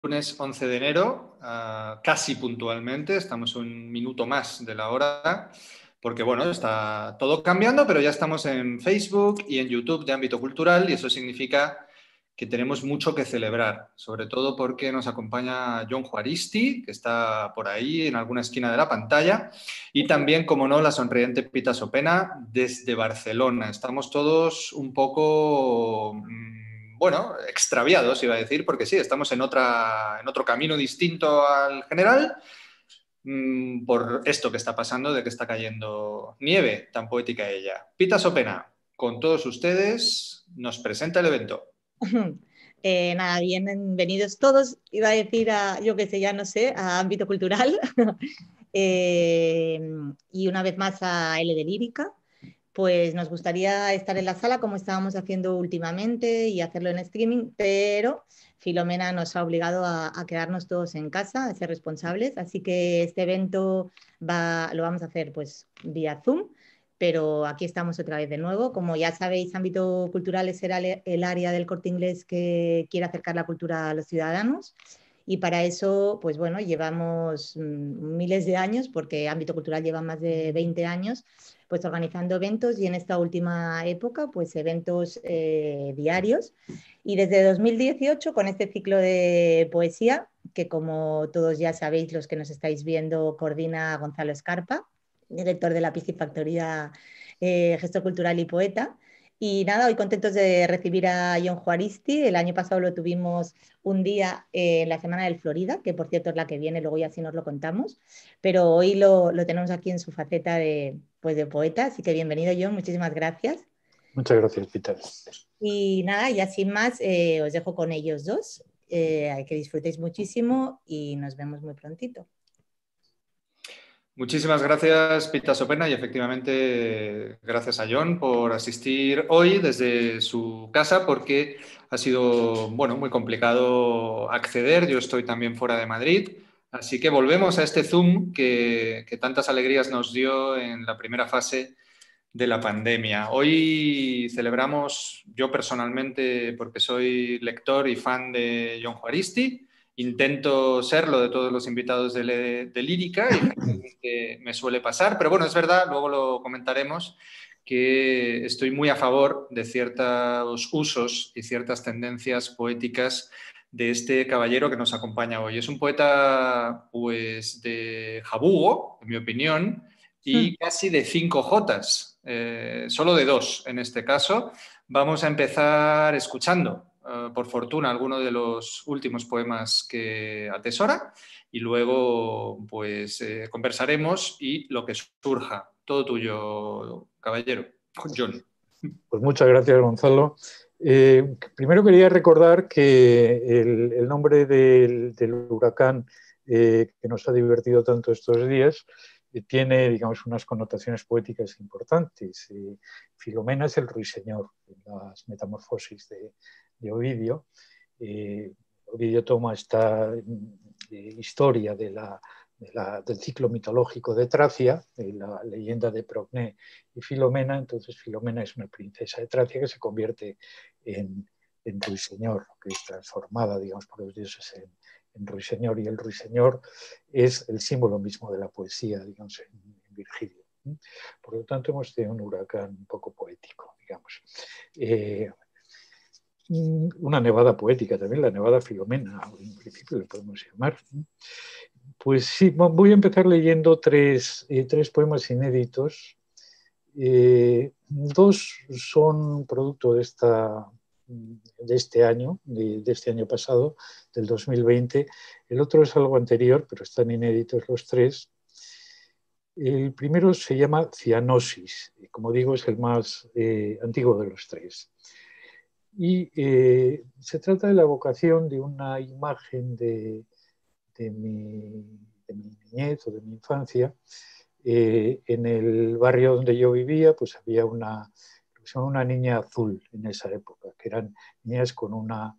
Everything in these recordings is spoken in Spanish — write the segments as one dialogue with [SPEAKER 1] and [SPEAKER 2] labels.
[SPEAKER 1] lunes 11 de enero, casi puntualmente, estamos un minuto más de la hora, porque bueno, está todo cambiando, pero ya estamos en Facebook y en YouTube de ámbito cultural y eso significa que tenemos mucho que celebrar, sobre todo porque nos acompaña Jon Juaristi, que está por ahí en alguna esquina de la pantalla, y también, como no, la sonriente Pita Sopena desde Barcelona. Estamos todos un poco, bueno, extraviados, iba a decir, porque sí, estamos en otro camino distinto al general, por esto que está pasando, de que está cayendo nieve, tan poética ella. Pita Sopena, con todos ustedes, nos presenta el evento.
[SPEAKER 2] Nada, bienvenidos todos, iba a decir yo que sé, ya no sé, a ámbito cultural y una vez más a L de Lírica. Pues nos gustaría estar en la sala como estábamos haciendo últimamente y hacerlo en streaming, pero Filomena nos ha obligado a quedarnos todos en casa, a ser responsables, así que este evento lo vamos a hacer pues vía Zoom, pero aquí estamos otra vez de nuevo. Como ya sabéis, ámbito cultural es el área del Corte Inglés que quiere acercar la cultura a los ciudadanos. Y para eso, pues bueno, llevamos miles de años, porque ámbito cultural lleva más de 20 años, pues organizando eventos y en esta última época, pues eventos diarios. Y desde 2018, con este ciclo de poesía, que como todos ya sabéis, los que nos estáis viendo, coordina Gonzalo Escarpa, director de la Piscifactoría, gestor cultural y poeta. Y nada, hoy contentos de recibir a Jon Juaristi. El año pasado lo tuvimos un día en la Semana del Florida, que por cierto es la que viene, luego ya sí nos lo contamos, pero hoy lo tenemos aquí en su faceta pues de poeta, así que bienvenido Jon, muchísimas gracias.
[SPEAKER 3] Muchas gracias, Peter.
[SPEAKER 2] Y nada, ya sin más, os dejo con ellos dos, que disfrutéis muchísimo y nos vemos muy prontito.
[SPEAKER 1] Muchísimas gracias, Pita Sopena, y efectivamente gracias a Jon por asistir hoy desde su casa, porque ha sido, bueno, muy complicado acceder. Yo estoy también fuera de Madrid, así que volvemos a este Zoom que tantas alegrías nos dio en la primera fase de la pandemia. Hoy celebramos, yo personalmente, porque soy lector y fan de Jon Juaristi, intento serlo de todos los invitados de Lírica y generalmente me suele pasar, pero bueno, es verdad, luego lo comentaremos, que estoy muy a favor de ciertos usos y ciertas tendencias poéticas de este caballero que nos acompaña hoy. Es un poeta, pues, de jabugo, en mi opinión, y casi de 5 jotas, solo de 2 en este caso. Vamos a empezar escuchando, por fortuna, alguno de los últimos poemas que atesora y luego pues conversaremos y lo que surja. Todo tuyo, caballero. Jon.
[SPEAKER 3] Pues muchas gracias, Gonzalo. Primero quería recordar que el nombre del huracán que nos ha divertido tanto estos días tiene, digamos, unas connotaciones poéticas importantes. Filomena es el ruiseñor en las metamorfosis de Ovidio. Ovidio toma esta historia del ciclo mitológico de Tracia, de la leyenda de Procné y Filomena. Entonces Filomena es una princesa de Tracia que se convierte en ruiseñor, que es transformada, digamos, por los dioses en ruiseñor, y el ruiseñor es el símbolo mismo de la poesía, digamos, en Virgilio. Por lo tanto, hemos tenido un huracán un poco poético, digamos. Una nevada poética también, la nevada Filomena, en principio le podemos llamar. Pues sí, voy a empezar leyendo tres poemas inéditos. Dos son producto de este año, de este año pasado, del 2020. El otro es algo anterior, pero están inéditos los tres. El primero se llama Cianosis, y como digo, es el más antiguo de los tres. Y se trata de la evocación de una imagen de mi niñez o de mi infancia. En el barrio donde yo vivía, pues había una niña azul en esa época, que eran niñas con una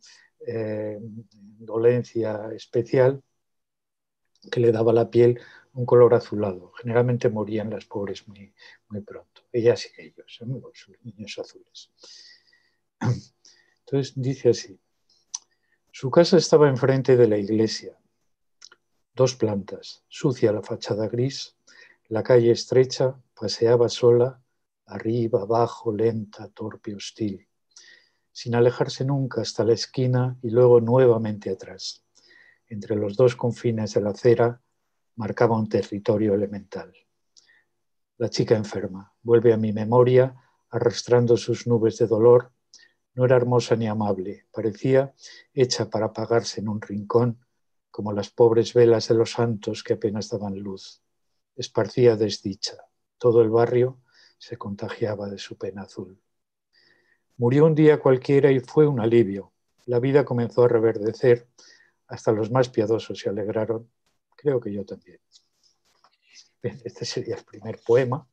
[SPEAKER 3] dolencia especial que le daba a la piel un color azulado. Generalmente morían las pobres muy, muy pronto, ellas y ellos, los niños azules. Entonces dice así: Su casa estaba enfrente de la iglesia, 2 plantas, sucia la fachada gris, la calle estrecha, paseaba sola, arriba, abajo, lenta, torpe, hostil, sin alejarse nunca hasta la esquina y luego nuevamente atrás. Entre los 2 confines de la acera marcaba un territorio elemental. La chica enferma vuelve a mi memoria arrastrando sus nubes de dolor. No era hermosa ni amable, parecía hecha para apagarse en un rincón, como las pobres velas de los santos que apenas daban luz. Esparcía desdicha. Todo el barrio se contagiaba de su pena azul. Murió un día cualquiera y fue un alivio. La vida comenzó a reverdecer, hasta los más piadosos se alegraron. Creo que yo también. Este sería el primer poema.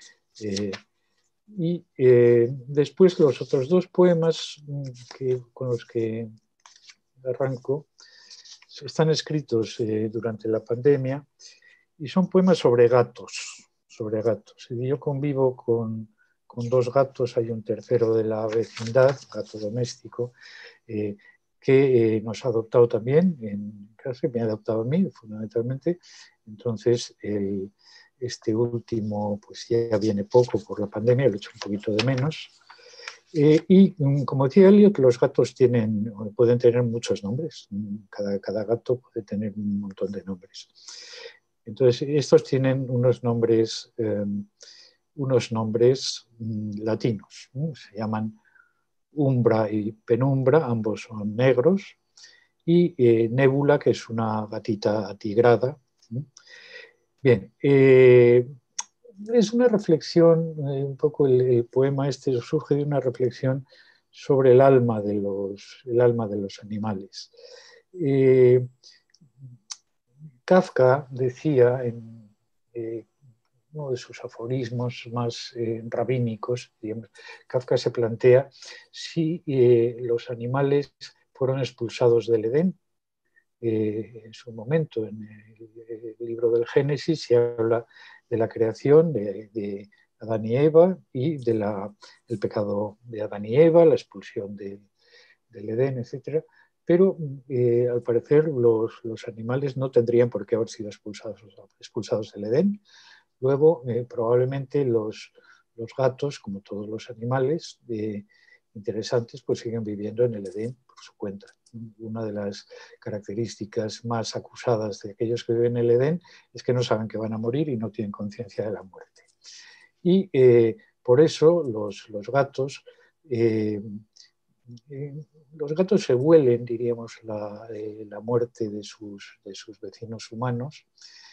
[SPEAKER 3] Después los otros 2 poemas con los que arranco están escritos durante la pandemia y son poemas sobre gatos. Y yo convivo con 2 gatos, hay un tercero de la vecindad, gato doméstico, que nos ha adoptado también, en casa, me ha adoptado a mí fundamentalmente. Entonces, este último pues ya viene poco por la pandemia, lo he hecho un poquito de menos. Como decía Eliot, los gatos pueden tener muchos nombres. Cada gato puede tener un montón de nombres. Entonces, estos tienen unos nombres latinos. Se llaman Umbra y Penumbra, ambos son negros. Y Nébula, que es una gatita atigrada. Bien, es una reflexión, un poco el poema este surge de una reflexión sobre el alma de los animales. Kafka decía en uno de sus aforismos más rabínicos, digamos, Kafka se plantea si los animales fueron expulsados del Edén. En su momento, en el libro del Génesis, se habla de la creación de Adán y Eva y del pecado de Adán y Eva, la expulsión del Edén, etc. Pero al parecer los animales no tendrían por qué haber sido expulsados del Edén. Luego, probablemente los gatos, como todos los animales interesantes, pues siguen viviendo en el Edén por su cuenta. Una de las características más acusadas de aquellos que viven en el Edén es que no saben que van a morir y no tienen conciencia de la muerte. Y por eso los gatos se huelen, diríamos, la muerte de sus vecinos humanos.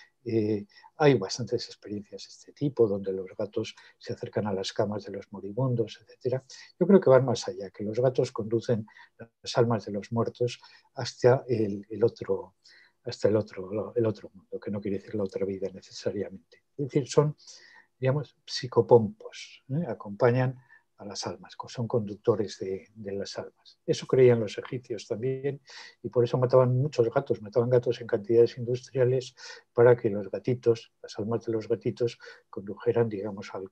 [SPEAKER 3] Hay bastantes experiencias de este tipo, donde los gatos se acercan a las camas de los moribundos, etc. Yo creo que van más allá, que los gatos conducen las almas de los muertos hasta el otro mundo, que no quiere decir la otra vida necesariamente. Es decir, son, digamos, psicopompos, acompañan a las almas, son conductores de las almas. Eso creían los egipcios también y por eso mataban muchos gatos, mataban gatos en cantidades industriales para que los gatitos, las almas de los gatitos, condujeran, digamos, al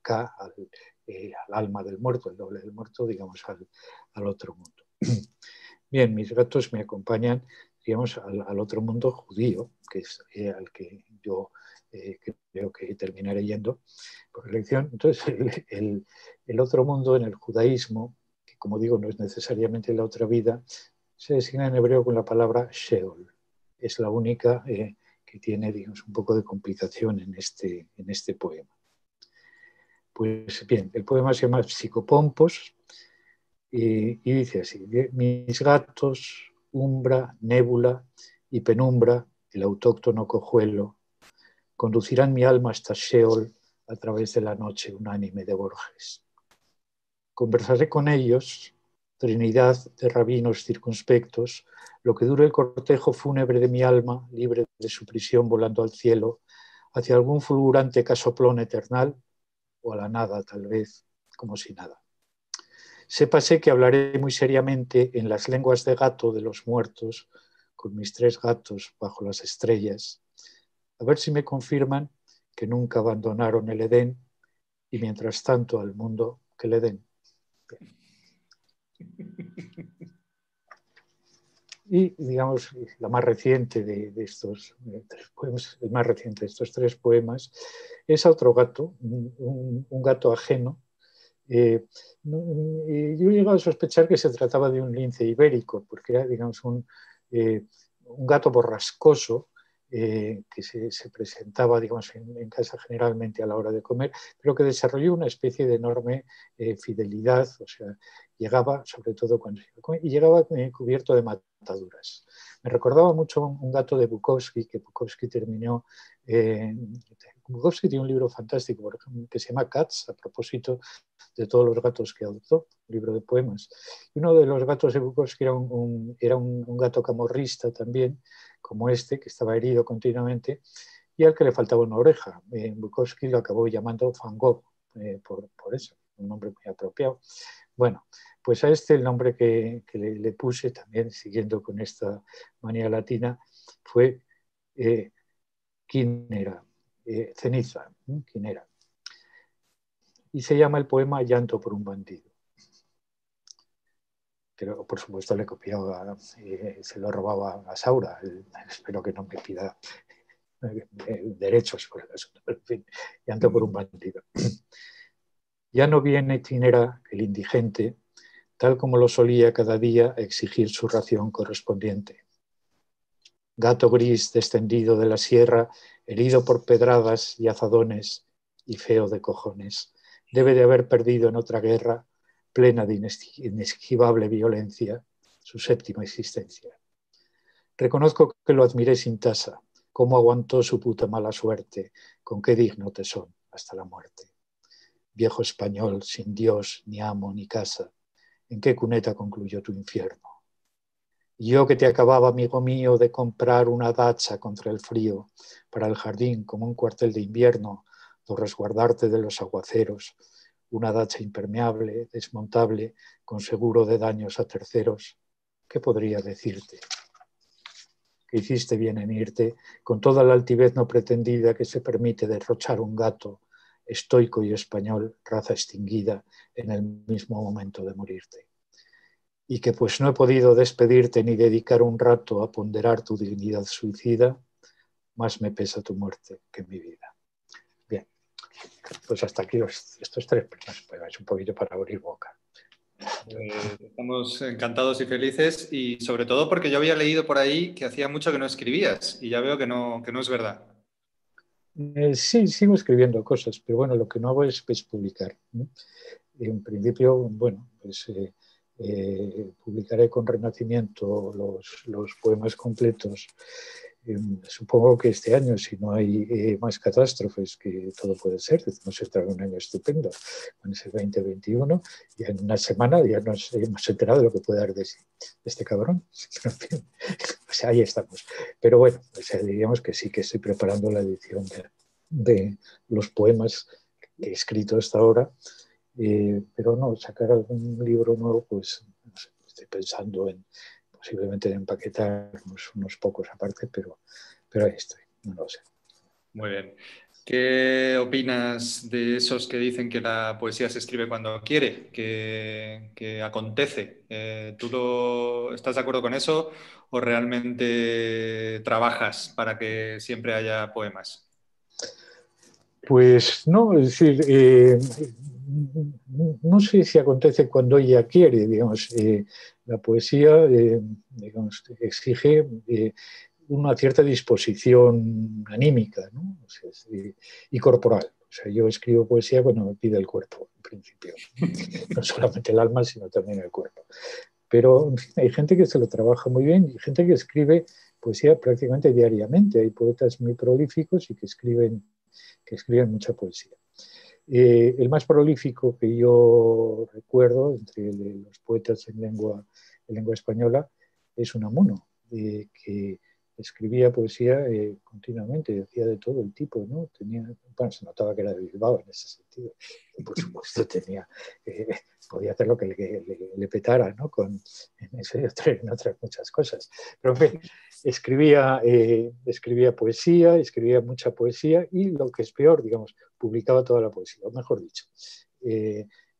[SPEAKER 3] alma del muerto, el doble del muerto, digamos, al otro mundo. Bien, mis gatos me acompañan, digamos, al otro mundo judío, que es al que yo creo que terminaré yendo por elección. Entonces, el otro mundo en el judaísmo, que como digo no es necesariamente la otra vida, se designa en hebreo con la palabra Sheol. Es la única que tiene, digamos, un poco de complicación en este poema. Pues bien, el poema se llama Psicopompos y dice así: mis gatos, Umbra, Nébula y Penumbra, el autóctono cojuelo, conducirán mi alma hasta Sheol a través de la noche unánime de Borges. Conversaré con ellos, trinidad de rabinos circunspectos, lo que dure el cortejo fúnebre de mi alma, libre de su prisión volando al cielo, hacia algún fulgurante casoplón eternal, o a la nada tal vez, como si nada. Sépase que hablaré muy seriamente en las lenguas de gato de los muertos, con mis 3 gatos bajo las estrellas, a ver si me confirman que nunca abandonaron el Edén y mientras tanto al mundo que le den. Y, digamos, la más reciente de estos tres poemas, el más reciente de estos tres poemas, es a otro gato, un gato ajeno. Yo he llegado a sospechar que se trataba de un lince ibérico, porque era, digamos, un gato borrascoso que se presentaba, digamos, en casa generalmente a la hora de comer, pero que desarrolló una especie de enorme fidelidad, o sea, llegaba, sobre todo cuando se iba a comer, y llegaba cubierto de mataduras. Me recordaba mucho un gato de Bukowski, que Bukowski terminó. Bukowski tiene un libro fantástico, por ejemplo, que se llama Cats, a propósito de todos los gatos que adoptó, un libro de poemas. Y uno de los gatos de Bukowski era un gato camorrista también, como este, que estaba herido continuamente, y al que le faltaba una oreja. Bukowski lo acabó llamando Van Gogh, por eso, un nombre muy apropiado. Bueno, pues a este el nombre que le puse, también siguiendo con esta manía latina, fue Quinera, ceniza, Quinera. Y se llama el poema Llanto por un bandido. Pero, por supuesto, le copiaba, se lo robaba a Saura. Espero que no me pida derechos por el asunto. Pero, en fin, Llanto por un bandido. Ya no viene Quinera, el indigente, tal como lo solía cada día exigir su ración correspondiente. Gato gris descendido de la sierra, herido por pedradas y azadones y feo de cojones, debe de haber perdido en otra guerra, plena de inesquivable violencia, su séptima existencia. Reconozco que lo admiré sin tasa, cómo aguantó su puta mala suerte, con qué digno tesón hasta la muerte. Viejo español, sin Dios, ni amo, ni casa, ¿en qué cuneta concluyó tu infierno? Yo que te acababa, amigo mío, de comprar una dacha contra el frío, para el jardín como un cuartel de invierno, por resguardarte de los aguaceros, una dacha impermeable, desmontable, con seguro de daños a terceros. ¿Qué podría decirte? Que hiciste bien en irte, con toda la altivez no pretendida que se permite derrochar un gato, estoico y español, raza extinguida, en el mismo momento de morirte. Y que pues no he podido despedirte ni dedicar un rato a ponderar tu dignidad suicida, más me pesa tu muerte que mi vida. Bien, pues hasta aquí estos tres primeros poemas, un poquito para abrir boca.
[SPEAKER 1] Estamos encantados y felices y sobre todo porque yo había leído por ahí que hacía mucho que no escribías y ya veo que no es verdad.
[SPEAKER 3] Sí, sigo escribiendo cosas, pero bueno, lo que no hago es publicar, ¿no? En principio, bueno, pues publicaré con Renacimiento los poemas completos. Supongo que este año, si no hay más catástrofes, que todo puede ser, nos estará un año estupendo, con ese 2021, y en una semana ya nos hemos enterado de lo que puede dar de este cabrón. O sea, ahí estamos. Pero bueno, o sea, diríamos que sí que estoy preparando la edición de los poemas que he escrito hasta ahora. Pero no, sacar algún libro nuevo, pues no sé, estoy pensando en posiblemente en empaquetar unos pocos aparte, pero ahí estoy, no lo sé.
[SPEAKER 1] Muy bien. ¿Qué opinas de esos que dicen que la poesía se escribe cuando quiere, que acontece? ¿Estás de acuerdo con eso o realmente trabajas para que siempre haya poemas?
[SPEAKER 3] Pues no, es decir, no sé si acontece cuando ella quiere, digamos, la poesía, digamos, exige una cierta disposición anímica, ¿no? O sea, y corporal. O sea, yo escribo poesía cuando me pide el cuerpo, en principio. No solamente el alma, sino también el cuerpo. Pero en fin, hay gente que se lo trabaja muy bien y gente que escribe poesía prácticamente diariamente. Hay poetas muy prolíficos y que escriben mucha poesía. El más prolífico que yo recuerdo entre los poetas en lengua española es Unamuno, que escribía poesía continuamente, decía de todo el tipo, ¿no? Bueno, se notaba que era de Bilbao en ese sentido. Y por supuesto podía hacer lo que le petara, ¿no? En otras muchas cosas. Pero en fin, escribía poesía, escribía mucha poesía y lo que es peor, digamos, publicaba toda la poesía, o mejor dicho,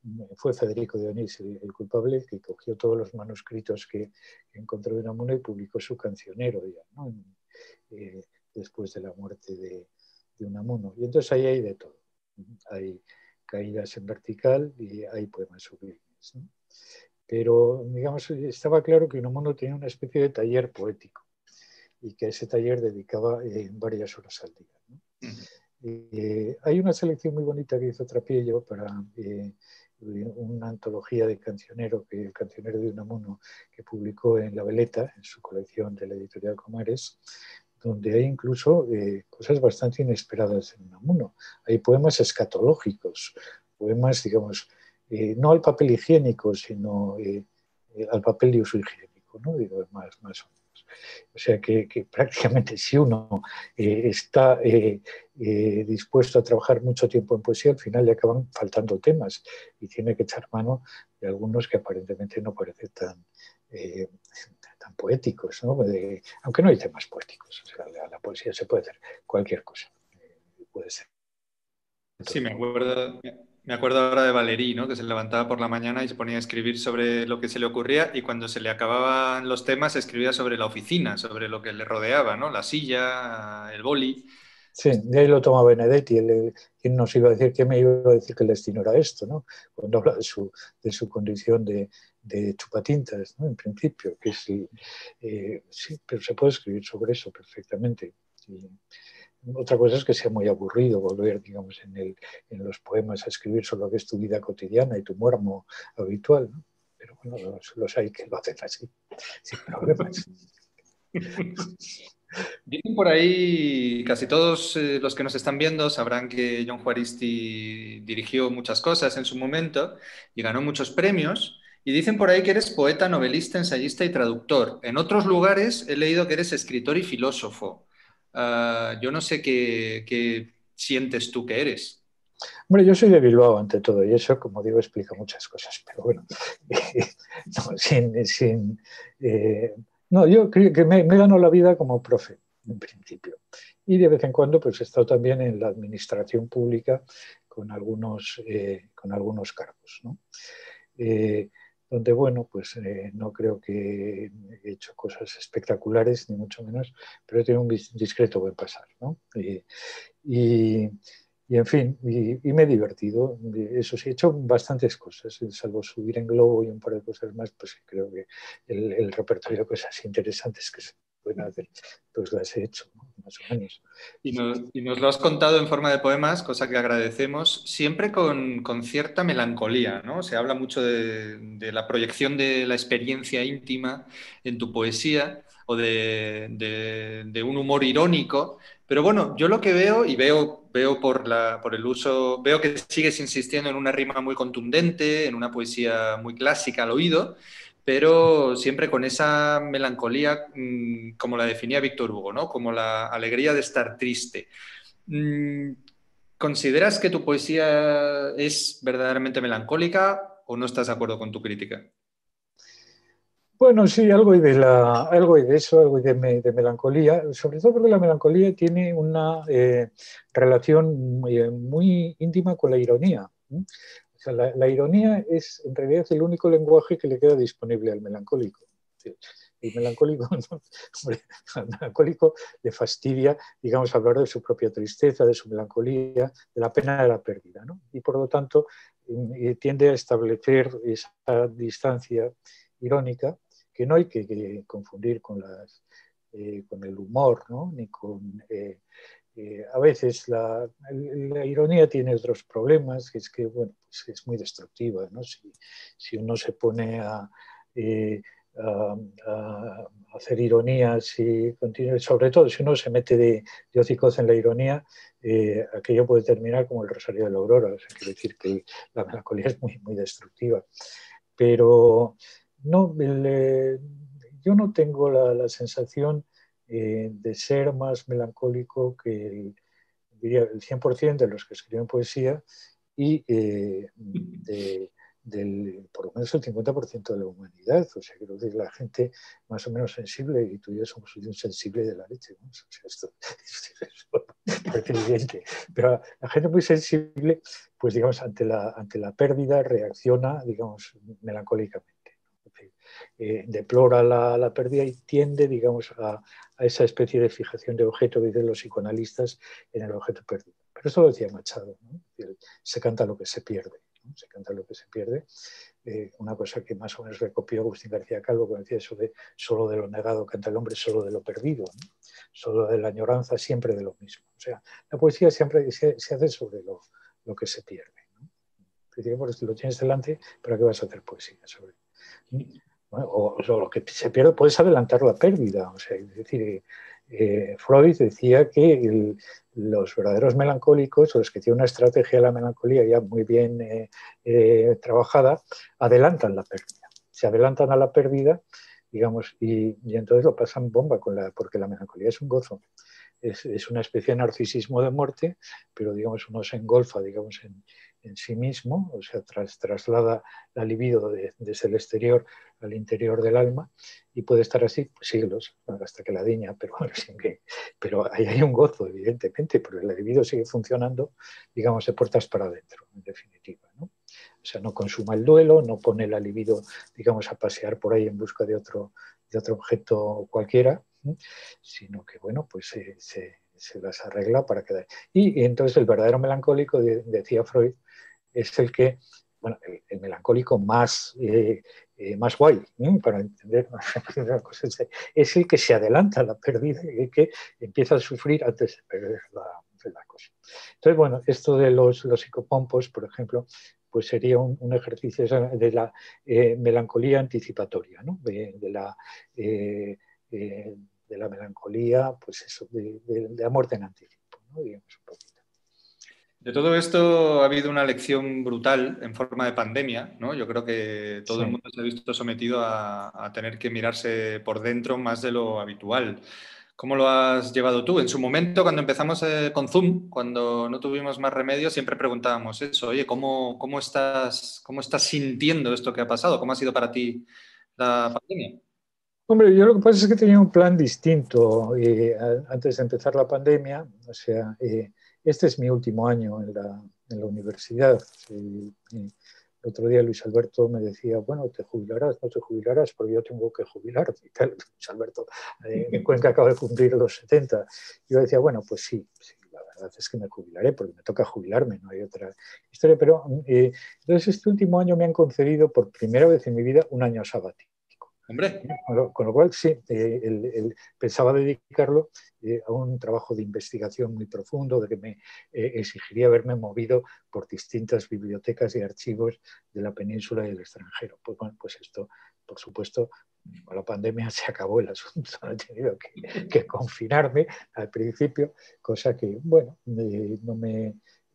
[SPEAKER 3] fue Federico de Onís el culpable, que cogió todos los manuscritos que encontró de Unamuno y publicó su cancionero, ya, ¿no? Después de la muerte de Unamuno. Y entonces ahí hay de todo. Hay caídas en vertical y hay poemas sublimes, ¿no? Pero, digamos, estaba claro que Unamuno tenía una especie de taller poético y que a ese taller dedicaba varias horas al día, ¿no? Hay una selección muy bonita que hizo Trappiello para una antología de cancionero, el cancionero de Unamuno, que publicó en La Veleta, en su colección de la editorial Comares, donde hay incluso cosas bastante inesperadas en Unamuno. Hay poemas escatológicos, poemas, digamos, no al papel higiénico, sino al papel de uso higiénico, ¿no? Digo, más o menos. O sea que prácticamente si uno está dispuesto a trabajar mucho tiempo en poesía, al final le acaban faltando temas y tiene que echar mano de algunos que aparentemente no parecen tan poéticos, ¿no? Aunque no hay temas poéticos. O sea, la poesía se puede hacer cualquier cosa. Puede ser.
[SPEAKER 1] Sí, me acuerdo ahora de Valéry, ¿no? Que se levantaba por la mañana y se ponía a escribir sobre lo que se le ocurría y cuando se le acababan los temas escribía sobre la oficina, sobre lo que le rodeaba, ¿no? La silla, el boli.
[SPEAKER 3] Sí, de ahí lo toma Benedetti. ¿Quién nos iba a decir, quién me iba a decir que el destino era esto, ¿no? Cuando habla de su condición de chupatintas, ¿no? En principio, que sí, pero se puede escribir sobre eso perfectamente. Y otra cosa es que sea muy aburrido volver, digamos, en los poemas a escribir sobre lo que es tu vida cotidiana y tu muermo habitual, ¿no? Pero bueno, los hay que lo hacen así, sin problemas.
[SPEAKER 1] Dicen por ahí, casi todos los que nos están viendo sabrán que John Juaristi dirigió muchas cosas en su momento y ganó muchos premios. Y dicen por ahí que eres poeta, novelista, ensayista y traductor. En otros lugares he leído que eres escritor y filósofo. Yo no sé qué sientes tú que eres.
[SPEAKER 3] Hombre, yo soy de Bilbao ante todo y eso, como digo, explica muchas cosas, pero bueno, no, no, yo creo que me gano la vida como profe, en principio. Y de vez en cuando pues he estado también en la administración pública con algunos cargos, ¿no? Donde, bueno, pues no creo que he hecho cosas espectaculares, ni mucho menos, pero he tenido un discreto buen pasar, ¿no? Y, y en fin, y me he divertido. Eso sí, he hecho bastantes cosas, salvo subir en globo y un par de cosas más, pues creo que el repertorio de cosas interesantes que se pueden hacer, pues las he hecho, ¿no? Más o menos.
[SPEAKER 1] Y nos lo has contado en forma de poemas, cosa que agradecemos, siempre con cierta melancolía, ¿no? Se habla mucho de la proyección de la experiencia íntima en tu poesía o de un humor irónico, pero bueno, yo lo que veo, y veo por el uso, veo que sigues insistiendo en una rima muy contundente, en una poesía muy clásica al oído, pero siempre con esa melancolía, como la definía Víctor Hugo, ¿no? Como la alegría de estar triste. Mm, ¿Consideras que tu poesía es verdaderamente melancólica o no estás de acuerdo con tu crítica?
[SPEAKER 3] Bueno, sí, algo hay de eso, algo hay de melancolía, sobre todo porque la melancolía tiene una relación muy íntima con la ironía. O sea, la ironía es en realidad el único lenguaje que le queda disponible al melancólico. El melancólico, ¿no? Hombre, al melancólico le fastidia, digamos, hablar de su propia tristeza, de su melancolía, de la pena de la pérdida, ¿no? Y por lo tanto tiende a establecer esa distancia irónica que no hay que confundir con el humor, ¿no? Ni con a veces la ironía tiene otros problemas, que es que bueno, pues es muy destructiva, ¿no? Si uno se pone eh, a, a hacer ironías y sobre todo si uno se mete de hocicos en la ironía, aquello puede terminar como el Rosario de la Aurora. O sea, quiere decir que la melancolía es muy destructiva. Pero no, yo no tengo la sensación de ser más melancólico que diría, el 100% de los que escriben poesía y de por lo menos el 50% de la humanidad. O sea, quiero decir, la gente más o menos sensible, y tú y yo somos un sensible de la leche, ¿no? O sea, esto parece evidente. Pero la gente muy sensible, pues digamos, ante la pérdida reacciona, digamos, melancólicamente. Es decir, deplora la pérdida y tiende, digamos, a esa especie de fijación de objeto que dicen los psicoanalistas en el objeto perdido. Pero eso lo decía Machado, ¿no? Se canta lo que se pierde, ¿no? Se canta lo que se pierde. Una cosa que más o menos recopió Agustín García Calvo, que decía eso de solo de lo negado canta el hombre, solo de lo perdido, ¿no? Solo de la añoranza, siempre de lo mismo. O sea, la poesía siempre se hace sobre lo que se pierde, ¿no? Por si lo tienes delante, ¿para qué vas a hacer poesía sobre? Bueno, o lo que se pierde, puedes adelantar la pérdida. O sea, es decir, Freud decía que los verdaderos melancólicos, los que tienen una estrategia de la melancolía ya muy bien trabajada, adelantan la pérdida. Se adelantan a la pérdida, digamos, y entonces lo pasan bomba porque la melancolía es un gozo. Es una especie de narcisismo de muerte, pero digamos uno se engolfa, digamos, en sí mismo, o sea, traslada la libido desde el exterior al interior del alma y puede estar así pues, siglos, hasta que la diña, pero ahí hay un gozo, evidentemente, porque la libido sigue funcionando, digamos, de puertas para adentro, en definitiva, ¿no? O sea, no consuma el duelo, no pone la libido, digamos, a pasear por ahí en busca de otro objeto cualquiera, ¿no? Sino que, bueno, pues se las arregla para quedar. Y entonces el verdadero melancólico, decía Freud, es el que, bueno, el melancólico más guay, ¿no? Para entender una cosa, es el que se adelanta a la pérdida y el que empieza a sufrir antes de perder la cosa. Entonces, bueno, esto de los psicopompos, por ejemplo, pues sería un ejercicio de la melancolía anticipatoria, ¿no? De la melancolía, pues eso, de la muerte en anticipo, ¿no? Digamos un poquito.
[SPEAKER 1] De todo esto ha habido una lección brutal en forma de pandemia, ¿no? Yo creo que todo el mundo se ha visto sometido a tener que mirarse por dentro más de lo habitual. ¿Cómo lo has llevado tú? En su momento, cuando empezamos con Zoom, cuando no tuvimos más remedio, siempre preguntábamos eso. Oye, ¿cómo estás sintiendo esto que ha pasado? ¿Cómo ha sido para ti la pandemia?
[SPEAKER 3] Hombre, yo lo que pasa es que tenía un plan distinto antes de empezar la pandemia. O sea, este es mi último año en la universidad. El otro día Luis Alberto me decía, bueno, ¿te jubilarás? No te jubilarás, porque yo tengo que jubilar. Y tal. Luis Alberto de Cuenca acaba de cumplir los 70. Yo decía, bueno, pues sí, la verdad es que me jubilaré, porque me toca jubilarme, no hay otra historia. Pero entonces este último año me han concedido por primera vez en mi vida un año sabático.
[SPEAKER 1] Hombre.
[SPEAKER 3] Con lo cual, sí, pensaba dedicarlo a un trabajo de investigación muy profundo, de que me exigiría haberme movido por distintas bibliotecas y archivos de la península y del extranjero. Pues bueno, pues esto, por supuesto, con la pandemia se acabó el asunto, he tenido que confinarme al principio, cosa que, bueno, no me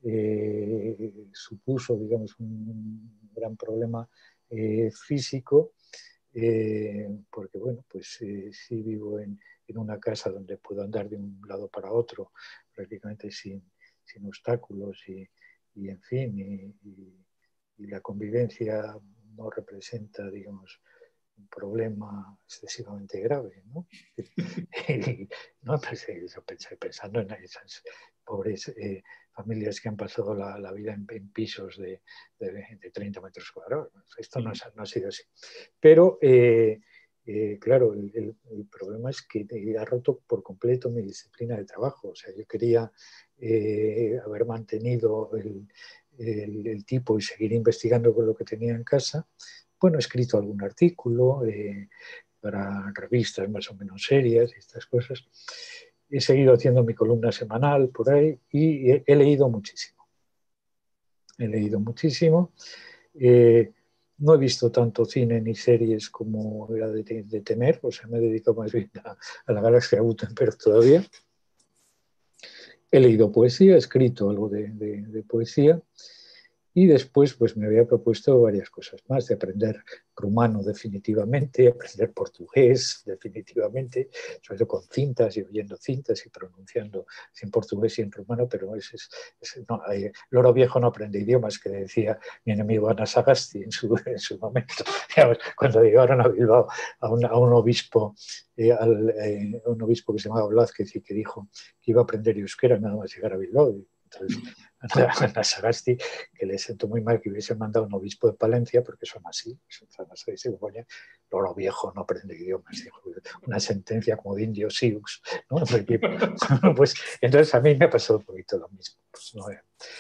[SPEAKER 3] supuso, digamos, un gran problema físico. Porque bueno, pues sí vivo en una casa donde puedo andar de un lado para otro prácticamente sin obstáculos y en fin, y la convivencia no representa, digamos, un problema excesivamente grave, ¿no? Y, no, pues, pensando en esas pobres familias que han pasado la vida en pisos de 30 metros cuadrados. Esto no ha sido así. Pero, claro, el problema es que ha roto por completo mi disciplina de trabajo. O sea, yo quería haber mantenido el tipo y seguir investigando con lo que tenía en casa. Bueno, he escrito algún artículo para revistas más o menos serias y estas cosas. He seguido haciendo mi columna semanal por ahí y he leído muchísimo. He leído muchísimo. No he visto tanto cine ni series como era de temer, o sea, me he dedicado más bien a la galaxia Gutenberg todavía. He leído poesía, he escrito algo de poesía Y después pues me había propuesto varias cosas más, de aprender rumano definitivamente, aprender portugués definitivamente, sobre todo con cintas y oyendo cintas y pronunciando sin portugués y en rumano, pero no, loro viejo no aprende idiomas, que decía mi enemigo Ana Sagasti en su momento. Digamos, cuando llegaron a Bilbao a un obispo, un obispo que se llamaba Blázquez y que dijo que iba a aprender euskera nada más llegar a Bilbao. Entonces, Ana Sagasti, que le sentó muy mal que hubiese mandado un obispo de Palencia, porque son así, loro viejo no aprende idiomas, dijo, una sentencia como de indio Siux, ¿no? Pues, entonces a mí me ha pasado un poquito lo mismo. Pues, ¿no?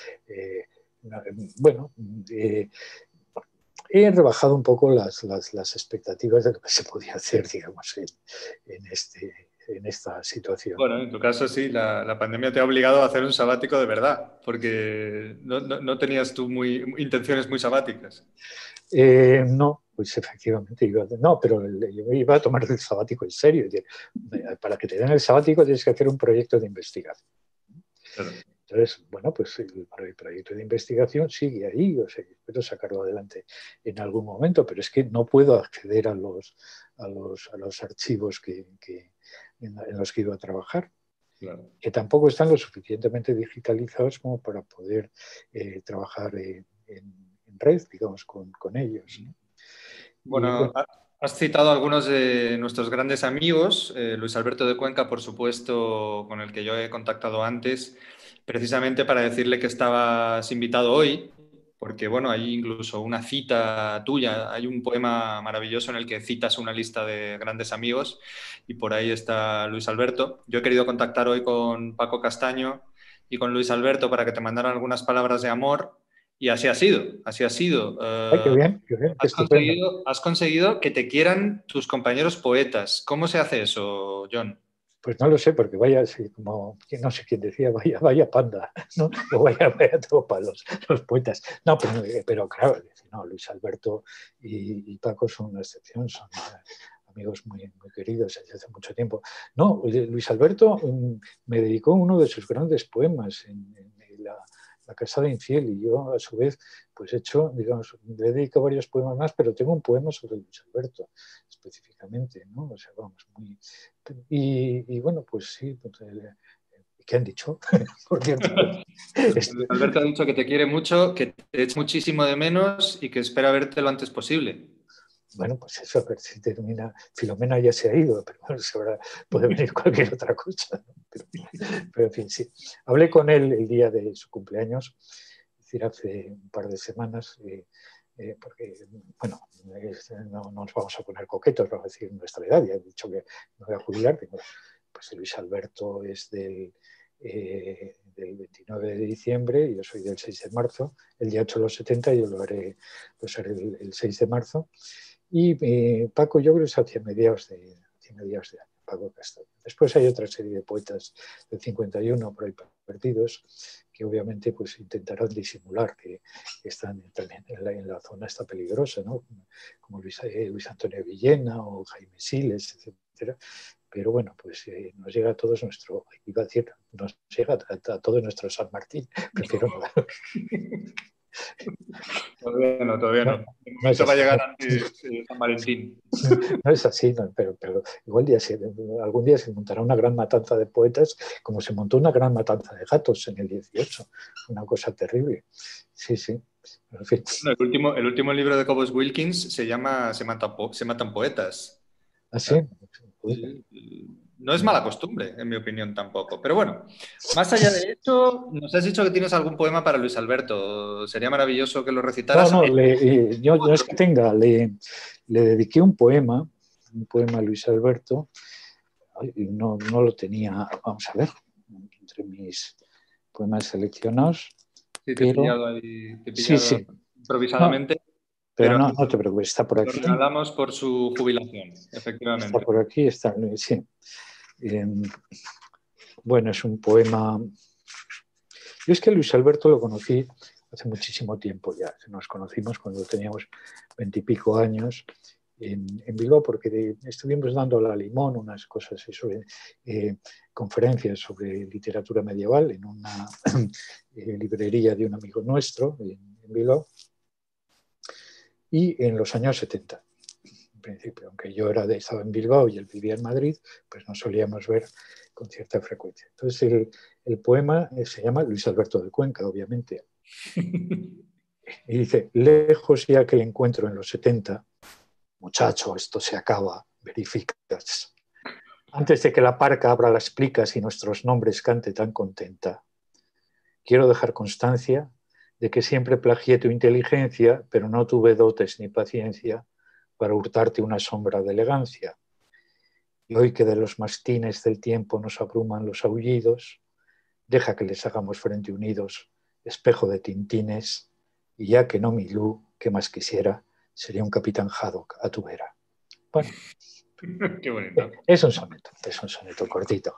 [SPEAKER 3] Bueno, he rebajado un poco las expectativas de lo que se podía hacer, digamos, en esta situación.
[SPEAKER 1] Bueno, en tu caso sí, la pandemia te ha obligado a hacer un sabático de verdad, porque no tenías tú intenciones muy sabáticas.
[SPEAKER 3] No, pues efectivamente no, pero yo iba a tomar el sabático en serio. Para que te den el sabático tienes que hacer un proyecto de investigación. Claro. Entonces, bueno, pues el proyecto de investigación sigue ahí, o sea, espero sacarlo adelante en algún momento, pero es que no puedo acceder a los archivos en los que iba a trabajar. Claro. Que tampoco están lo suficientemente digitalizados como para poder trabajar en red, digamos, con ellos, ¿no?
[SPEAKER 1] Bueno, has citado a algunos de nuestros grandes amigos, Luis Alberto de Cuenca, por supuesto, con el que yo he contactado antes, precisamente para decirle que estabas invitado hoy, porque bueno, hay incluso una cita tuya, hay un poema maravilloso en el que citas una lista de grandes amigos y por ahí está Luis Alberto. Yo he querido contactar hoy con Paco Castaño y con Luis Alberto para que te mandaran algunas palabras de amor. Y así ha sido, así ha sido.
[SPEAKER 3] Ay, qué bien, qué
[SPEAKER 1] Has conseguido que te quieran tus compañeros poetas. ¿Cómo se hace eso, John?
[SPEAKER 3] Pues no lo sé, porque vaya, como no sé quién decía, vaya panda, ¿no? O vaya tropa los poetas. No, pero claro, no, Luis Alberto y Paco son una excepción, son amigos muy, muy queridos desde hace mucho tiempo. No, Luis Alberto me dedicó uno de sus grandes poemas en la Casada Infiel, y yo a su vez pues he hecho, digamos, le dedico varios poemas más, pero tengo un poema sobre Luis Alberto específicamente, ¿no? O sea, vamos, muy... Y bueno, pues sí, pues, ¿qué han dicho? Por cierto.
[SPEAKER 1] Luis Alberto ha dicho que te quiere mucho, que te echa muchísimo de menos y que espera verte lo antes posible.
[SPEAKER 3] Bueno, pues eso, a ver si termina. Filomena ya se ha ido, pero bueno, puede venir cualquier otra cosa, ¿no? Pero en fin, sí. Hablé con él el día de su cumpleaños, es decir, hace un par de semanas, porque, bueno, no nos vamos a poner coquetos, vamos a decir nuestra edad, ya he dicho que me voy a jubilar, pues Luis Alberto es del 29 de diciembre, yo soy del 6 de marzo, el día 8 de los 70, yo lo haré pues, el 6 de marzo. Y Paco, yo creo que es hacia mediados de año, Paco Castaño. Después hay otra serie de poetas del 51 por ahí perdidos que obviamente pues intentarán disimular que están también en la zona esta peligrosa, ¿no? Como Luis Antonio Villena o Jaime Siles, etcétera. Pero bueno, pues nos llega a todos iba a decir, nos llega a todo nuestro San Martín, prefiero no.
[SPEAKER 1] Todavía no.
[SPEAKER 3] No es así,
[SPEAKER 1] va a llegar antes San Valentín.
[SPEAKER 3] No es así, no, pero igual algún día se montará una gran matanza de poetas, como se montó una gran matanza de gatos en el 18. Una cosa terrible. Sí, sí. En fin.
[SPEAKER 1] El último libro de Cobos Wilkins se llama Se matan poetas.
[SPEAKER 3] ¿Ah, sí?
[SPEAKER 1] No es mala costumbre, en mi opinión, tampoco. Pero bueno, más allá de eso, nos has dicho que tienes algún poema para Luis Alberto. Sería maravilloso que lo recitaras.
[SPEAKER 3] No, yo no es que tenga, le dediqué un poema a Luis Alberto. No lo tenía, vamos a ver, entre mis poemas seleccionados.
[SPEAKER 1] Sí,
[SPEAKER 3] te he
[SPEAKER 1] pillado ahí, sí. Improvisadamente.
[SPEAKER 3] No, pero no te preocupes, está por aquí.
[SPEAKER 1] Lo regalamos por su jubilación, efectivamente.
[SPEAKER 3] Está por aquí, sí. Bueno, es un poema. Yo es que Luis Alberto lo conocí hace muchísimo tiempo ya. Nos conocimos cuando teníamos 20 y pico años en Bilbao, porque estuvimos dando a la Limón unas cosas sobre conferencias sobre literatura medieval en una librería de un amigo nuestro en Bilbao, y en los años 70. En principio, aunque yo estaba en Bilbao y él vivía en Madrid, pues nos solíamos ver con cierta frecuencia. Entonces el poema se llama Luis Alberto de Cuenca, obviamente. Y dice: lejos ya que el encuentro en los 70, muchacho, esto se acaba, verificas. Antes de que la parca abra las plicas y nuestros nombres cante tan contenta, quiero dejar constancia de que siempre plagié tu inteligencia, pero no tuve dotes ni paciencia para hurtarte una sombra de elegancia. Y hoy que de los mastines del tiempo nos abruman los aullidos, deja que les hagamos frente unidos, espejo de tintines, y ya que no Milú, que más quisiera, sería un capitán Haddock a tu vera. Bueno,
[SPEAKER 1] qué bonito.
[SPEAKER 3] Es un soneto cortito.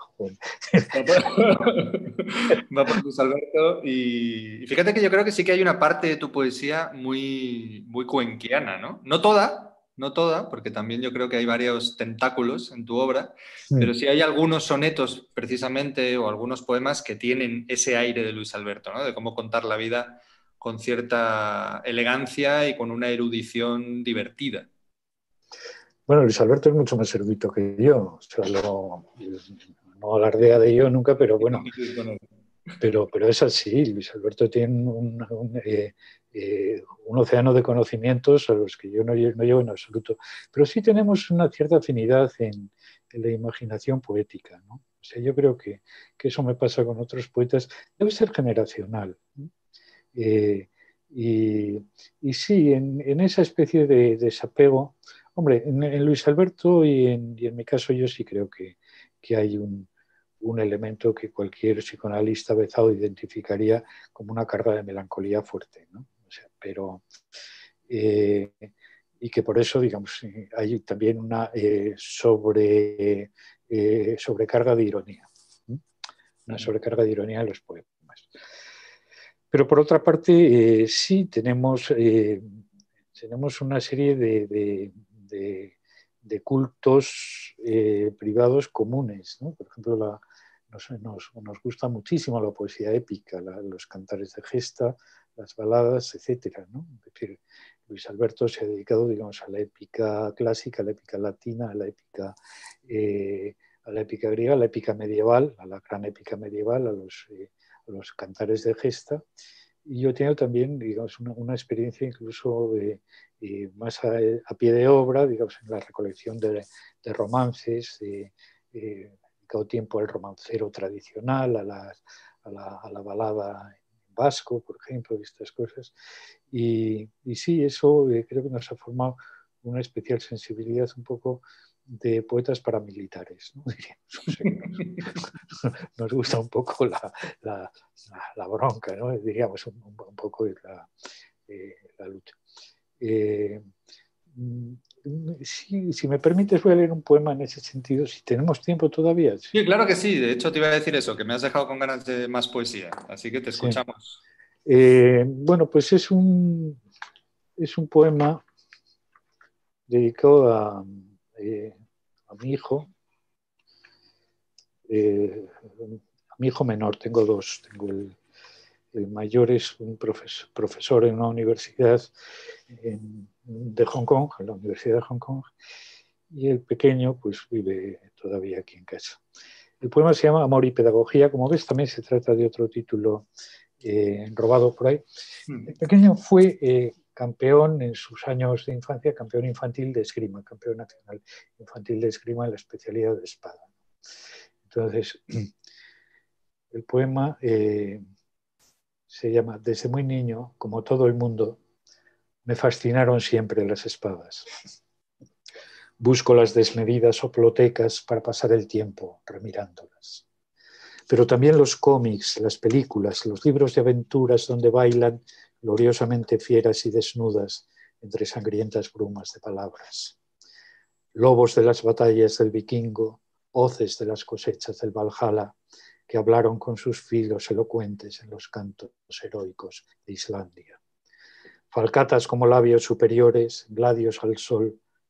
[SPEAKER 1] Va por Luis Alberto. Y fíjate que yo creo que sí que hay una parte de tu poesía muy, muy cuenquiana, ¿no? No toda, porque también yo creo que hay varios tentáculos en tu obra, pero sí hay algunos sonetos precisamente o algunos poemas que tienen ese aire de Luis Alberto, ¿no? De cómo contar la vida con cierta elegancia y con una erudición divertida.
[SPEAKER 3] Bueno, Luis Alberto es mucho más erudito que yo. O sea, no alardea de ello nunca, pero bueno. Pero es así. Luis Alberto tiene un océano de conocimientos a los que yo no llevo en absoluto. Pero sí tenemos una cierta afinidad en la imaginación poética, ¿no? O sea, yo creo que eso me pasa con otros poetas. Debe ser generacional, ¿no? Y sí, en esa especie de desapego, hombre, en Luis Alberto y en mi caso yo sí creo que hay un elemento que cualquier psicoanalista avezado identificaría como una carga de melancolía fuerte, ¿no? O sea, pero, y que por eso, digamos, hay también una sobrecarga de ironía, ¿no? Una sobrecarga de ironía en los poemas. Pero por otra parte, sí tenemos una serie de cultos privados comunes, ¿no? Por ejemplo, nos gusta muchísimo la poesía épica, los cantares de gesta, las baladas, etcétera, ¿no? Es decir, Luis Alberto se ha dedicado, digamos, a la épica clásica, a la épica latina, a la épica griega, a la épica medieval, a la gran épica medieval, a los cantares de gesta. Y yo he tenido también, digamos, una experiencia incluso más a pie de obra, digamos, en la recolección de romances, dedicado tiempo al romancero tradicional, a la balada en vasco, por ejemplo, estas cosas. Y sí, eso creo que nos ha formado una especial sensibilidad un poco de poetas paramilitares, ¿no? O sea, nos gusta un poco la bronca, ¿no? Diríamos un poco la lucha. Si me permites, voy a leer un poema en ese sentido, si tenemos tiempo todavía.
[SPEAKER 1] Sí, claro que sí. De hecho, te iba a decir eso, que me has dejado con ganas de más poesía. Así que te escuchamos.
[SPEAKER 3] Sí. Bueno, pues es un poema dedicado a mi hijo. A mi hijo menor, tengo dos. Tengo el mayor es un profesor en una universidad de Hong Kong, en la Universidad de Hong Kong, y el pequeño pues vive todavía aquí en casa. El poema se llama Amor y Pedagogía. Como ves, también se trata de otro título robado por ahí. El pequeño fue campeón en sus años de infancia, campeón infantil de esgrima, campeón nacional infantil de esgrima en la especialidad de espada. Entonces, el poema se llama: Desde muy niño, como todo el mundo, me fascinaron siempre las espadas. Busco las desmedidas oplotecas para pasar el tiempo remirándolas. Pero también los cómics, las películas, los libros de aventuras donde bailan gloriosamente fieras y desnudas entre sangrientas brumas de palabras. Lobos de las batallas del vikingo, hoces de las cosechas del Valhalla, que hablaron con sus filos elocuentes en los cantos heroicos de Islandia. Falcatas como labios superiores, gladios al sol,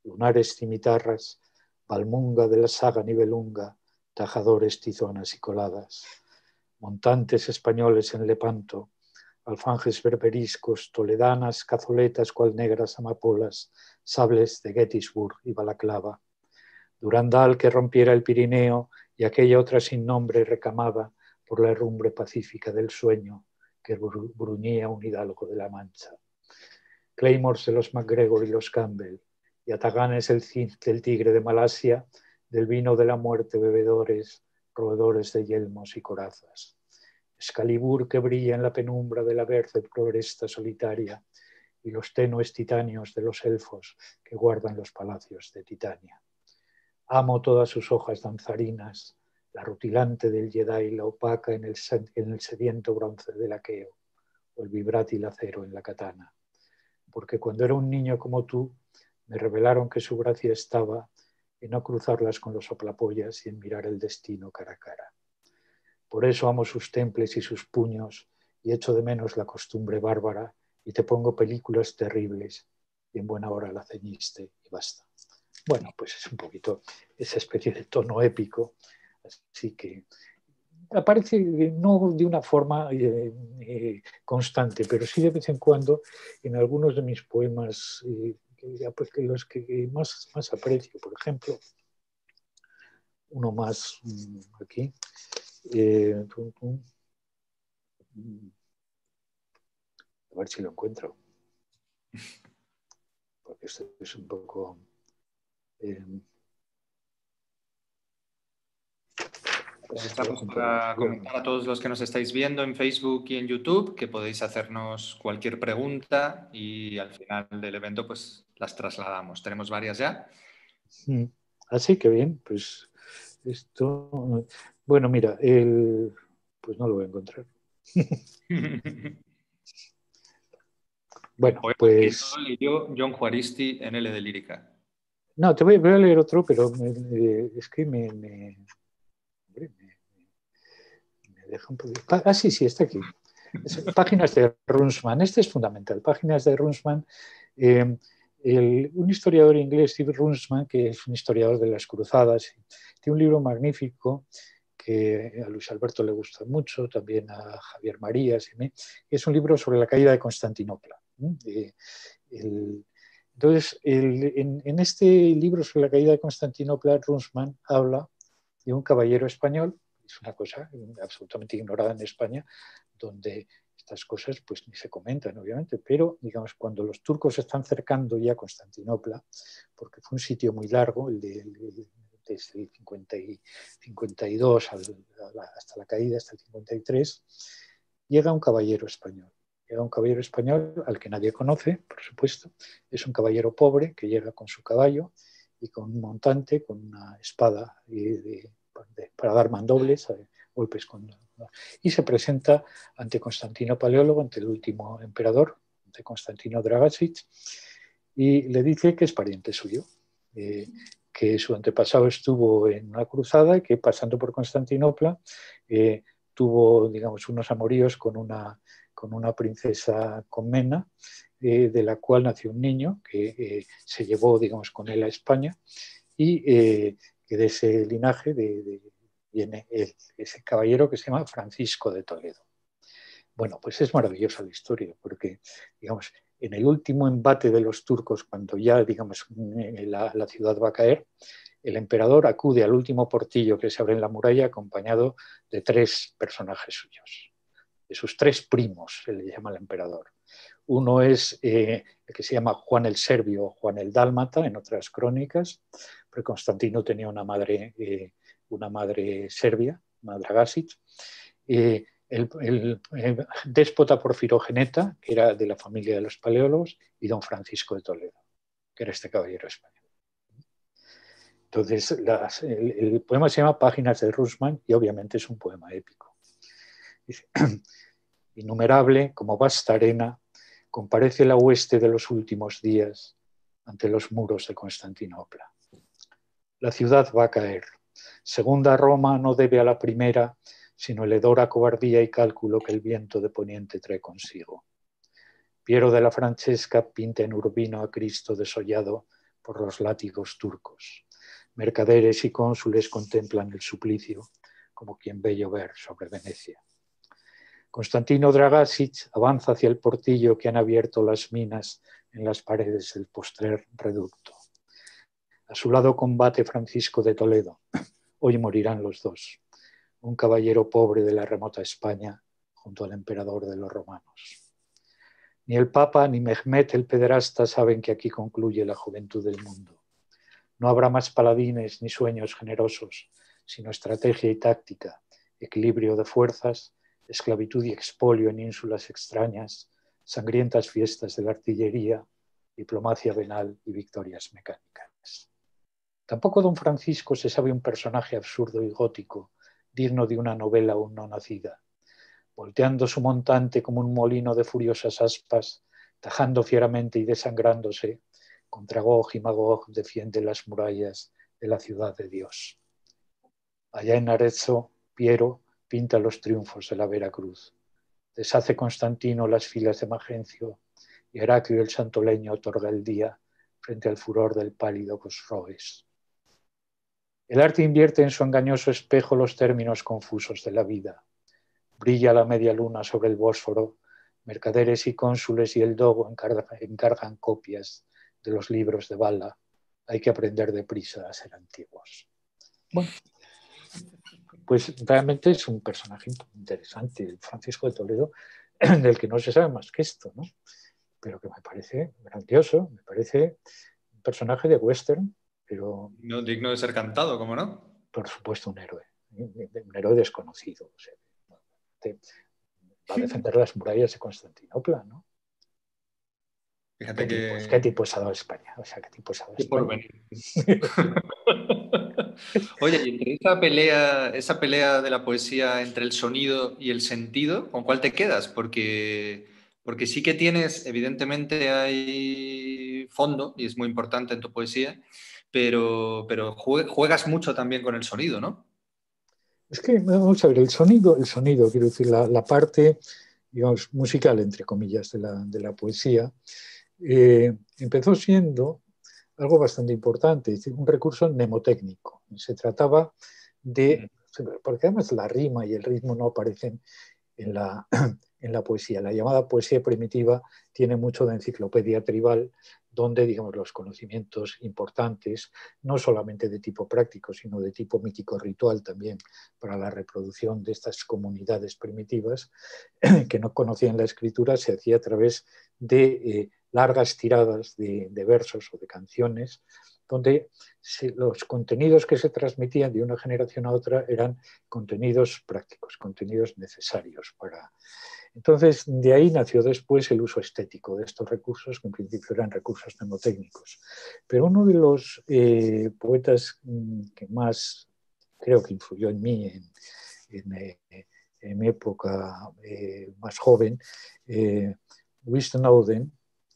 [SPEAKER 3] lunares cimitarras, balmunga de la saga Nibelunga, tajadores, tizonas y coladas, montantes españoles en Lepanto, alfanjes berberiscos, toledanas, cazoletas cual negras amapolas, sables de Gettysburg y Balaclava, Durandal que rompiera el Pirineo y aquella otra sin nombre recamada por la herrumbre pacífica del sueño que bruñía un hidalgo de la Mancha. Claymores de los MacGregor y los Campbell, y ataganes del tigre de Malasia, del vino de la muerte bebedores, roedores de yelmos y corazas. Excalibur que brilla en la penumbra de la verde floresta solitaria, y los tenues titanios de los elfos que guardan los palacios de Titania. Amo todas sus hojas danzarinas, la rutilante del Jedi, la opaca en el sediento bronce del aqueo, o el vibrátil acero en la katana. Porque cuando era un niño como tú, me revelaron que su gracia estaba en no cruzarlas con los soplapollas y en mirar el destino cara a cara. Por eso amo sus temples y sus puños y echo de menos la costumbre bárbara y te pongo películas terribles y en buena hora la ceñiste y basta. Bueno, pues es un poquito esa especie de tono épico, así que aparece no de una forma constante, pero sí de vez en cuando en algunos de mis poemas, pues los que más aprecio, por ejemplo, uno más aquí, a ver si lo encuentro, porque esto es un poco...
[SPEAKER 1] Aprovechamos para comentar a todos los que nos estáis viendo en Facebook y en YouTube que podéis hacernos cualquier pregunta y al final del evento pues las trasladamos. Tenemos varias ya.
[SPEAKER 3] Así que bien, pues esto... Bueno, mira, pues no lo voy a encontrar. Bueno, pues...
[SPEAKER 1] Leyó John Juaristi en L de Lírica.
[SPEAKER 3] No, te voy a leer otro, pero es que me deja un poquito... Ah, sí, está aquí. Páginas de Runsman. Este es fundamental. Páginas de Runsman. Un historiador inglés, Steve Runsman, que es un historiador de las cruzadas, tiene un libro magnífico que a Luis Alberto le gusta mucho, también a Javier Marías, es un libro sobre la caída de Constantinopla. Entonces, en este libro sobre la caída de Constantinopla, Runsman habla de un caballero español, es una cosa absolutamente ignorada en España, donde estas cosas pues ni se comentan, obviamente, pero digamos, cuando los turcos se están acercando ya a Constantinopla, porque fue un sitio muy largo, desde el 52 hasta la caída, hasta el 53, llega un caballero español. Llega un caballero español al que nadie conoce, por supuesto. Es un caballero pobre que llega con su caballo y con un montante, con una espada para dar mandobles, golpes y se presenta ante Constantino Paleólogo, ante el último emperador, ante Constantino Dragasic, y le dice que es pariente suyo, que su antepasado estuvo en una cruzada y que pasando por Constantinopla tuvo, digamos, unos amoríos con una princesa Comnena, de la cual nació un niño que se llevó, digamos, con él a España y que de ese linaje viene ese caballero que se llama Francisco de Toledo. Bueno, pues es maravillosa la historia porque, digamos, en el último embate de los turcos, cuando ya, digamos, la ciudad va a caer, el emperador acude al último portillo que se abre en la muralla acompañado de 3 personajes suyos, de sus 3 primos, se le llama al emperador. Uno es el que se llama Juan el Serbio o Juan el Dálmata en otras crónicas, porque Constantino tenía una madre serbia, Dragasic. El déspota Porfirogeneta, que era de la familia de los paleólogos, y don Francisco de Toledo, que era este caballero español. Entonces, el poema se llama Páginas de Runsman y obviamente es un poema épico. Dice, innumerable como vasta arena, comparece la hueste de los últimos días ante los muros de Constantinopla. La ciudad va a caer. Segunda Roma no debe a la primera, sino el hedor a cobardía y cálculo que el viento de poniente trae consigo. Piero de la Francesca pinta en Urbino a Cristo desollado por los látigos turcos. Mercaderes y cónsules contemplan el suplicio como quien ve llover sobre Venecia. Constantino Dragásic avanza hacia el portillo que han abierto las minas en las paredes del postrer reducto. A su lado combate Francisco de Toledo. Hoy morirán los dos. Un caballero pobre de la remota España junto al emperador de los romanos. Ni el Papa ni Mehmet el pederasta saben que aquí concluye la juventud del mundo. No habrá más paladines ni sueños generosos, sino estrategia y táctica, equilibrio de fuerzas, esclavitud y expolio en ínsulas extrañas, sangrientas fiestas de la artillería, diplomacia venal y victorias mecánicas. Tampoco don Francisco se sabe un personaje absurdo y gótico, digno de una novela aún no nacida. Volteando su montante como un molino de furiosas aspas, tajando fieramente y desangrándose, contra Gog y Magog defiende las murallas de la ciudad de Dios. Allá en Arezzo, Piero pinta los triunfos de la Veracruz. Deshace Constantino las filas de Magencio y Heraclio el santoleño otorga el día frente al furor del pálido Cosroes. El arte invierte en su engañoso espejo los términos confusos de la vida. Brilla la media luna sobre el Bósforo, mercaderes y cónsules y el dogo encargan copias de los libros de Bala. Hay que aprender deprisa a ser antiguos. Bueno, pues realmente es un personaje interesante, el Francisco de Toledo, del que no se sabe más que esto, ¿no? Pero que me parece grandioso, me parece un personaje de western, pero...
[SPEAKER 1] No, digno de ser cantado, ¿cómo no?
[SPEAKER 3] Por supuesto, un héroe desconocido. O sea, va a defender las murallas de Constantinopla, ¿no?
[SPEAKER 1] Fíjate
[SPEAKER 3] ¿Qué tipo ha dado España? O sea, ¿qué tipo ha dado
[SPEAKER 1] qué
[SPEAKER 3] España?
[SPEAKER 1] porvenir. Oye, y entre esa pelea de la poesía entre el sonido y el sentido, ¿con cuál te quedas? Porque sí que tienes, evidentemente hay fondo, y es muy importante en tu poesía, pero juegas mucho también con el sonido, ¿no?
[SPEAKER 3] Es que, vamos a ver, el sonido, quiero decir, la parte, digamos, musical, entre comillas, de la poesía, empezó siendo algo bastante importante, es decir, un recurso mnemotécnico. Se trataba de, porque además la rima y el ritmo no aparecen en la poesía. La llamada poesía primitiva tiene mucho de enciclopedia tribal, donde, digamos, los conocimientos importantes, no solamente de tipo práctico, sino de tipo mítico-ritual también, para la reproducción de estas comunidades primitivas, que no conocían la escritura, se hacía a través de largas tiradas de versos o de canciones, donde los contenidos que se transmitían de una generación a otra eran contenidos prácticos, contenidos necesarios para... Entonces, de ahí nació después el uso estético de estos recursos, que en principio eran recursos mnemotécnicos. Pero uno de los poetas que más creo que influyó en mí en mi época más joven, Winston Auden,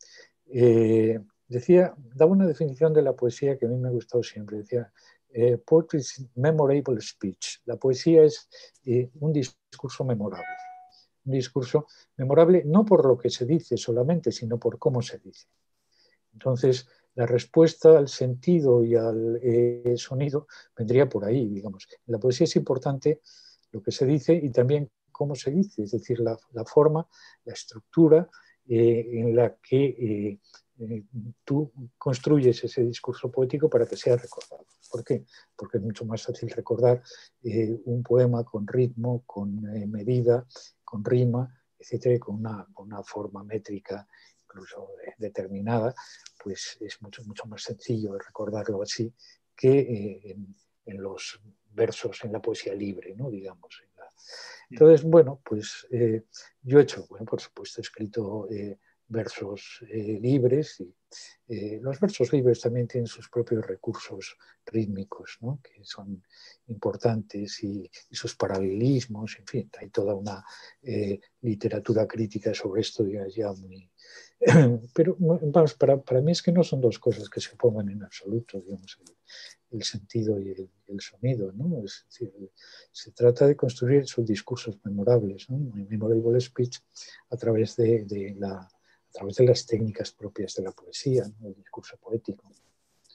[SPEAKER 3] daba una definición de la poesía que a mí me ha gustado siempre. Decía, poetry is memorable speech. La poesía es un discurso memorable. Un discurso memorable no por lo que se dice solamente, sino por cómo se dice. Entonces, la respuesta al sentido y al sonido vendría por ahí, digamos. En la poesía es importante lo que se dice y también cómo se dice, es decir, la forma, la estructura en la que tú construyes ese discurso poético para que sea recordado. ¿Por qué? Porque es mucho más fácil recordar un poema con ritmo, con medida, con rima, etcétera, con una forma métrica incluso determinada, pues es mucho más sencillo recordarlo así que en los versos, en la poesía libre, ¿no? Digamos. Entonces, bueno, pues yo he hecho, bueno, por supuesto, he escrito versos libres y los versos libres también tienen sus propios recursos rítmicos, ¿no? Que son importantes y sus paralelismos, en fin, hay toda una literatura crítica sobre esto ya muy... Pero vamos, para mí es que no son dos cosas que se opongan en absoluto, digamos, el sentido y el sonido, ¿no? Es decir, se trata de construir sus discursos memorables, ¿no? Memorable speech a través de las técnicas propias de la poesía, ¿no? El discurso poético.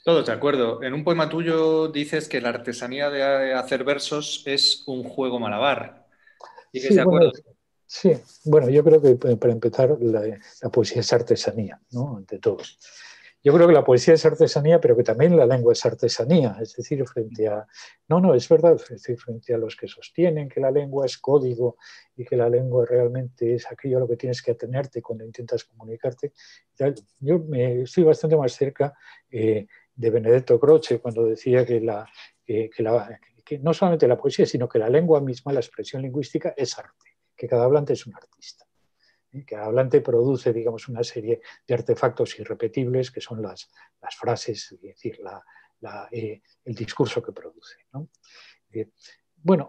[SPEAKER 1] Todos de acuerdo. En un poema tuyo dices que la artesanía de hacer versos es un juego malabar. ¿Sigues
[SPEAKER 3] Sí,
[SPEAKER 1] de
[SPEAKER 3] bueno,
[SPEAKER 1] acuerdo?
[SPEAKER 3] sí, bueno, yo creo que para empezar la poesía es artesanía, ¿no? Ante todo. Yo creo que la poesía es artesanía, pero que también la lengua es artesanía, es decir, frente a... No, no, es verdad, es decir, frente a los que sostienen que la lengua es código y que la lengua realmente es aquello a lo que tienes que atenerte cuando intentas comunicarte. Yo estoy bastante más cerca de Benedetto Croce cuando decía que no solamente la poesía, sino que la lengua misma, la expresión lingüística, es arte, que cada hablante es un artista. Que el hablante produce, digamos, una serie de artefactos irrepetibles que son las frases, es decir, el discurso que produce, ¿no? Bueno,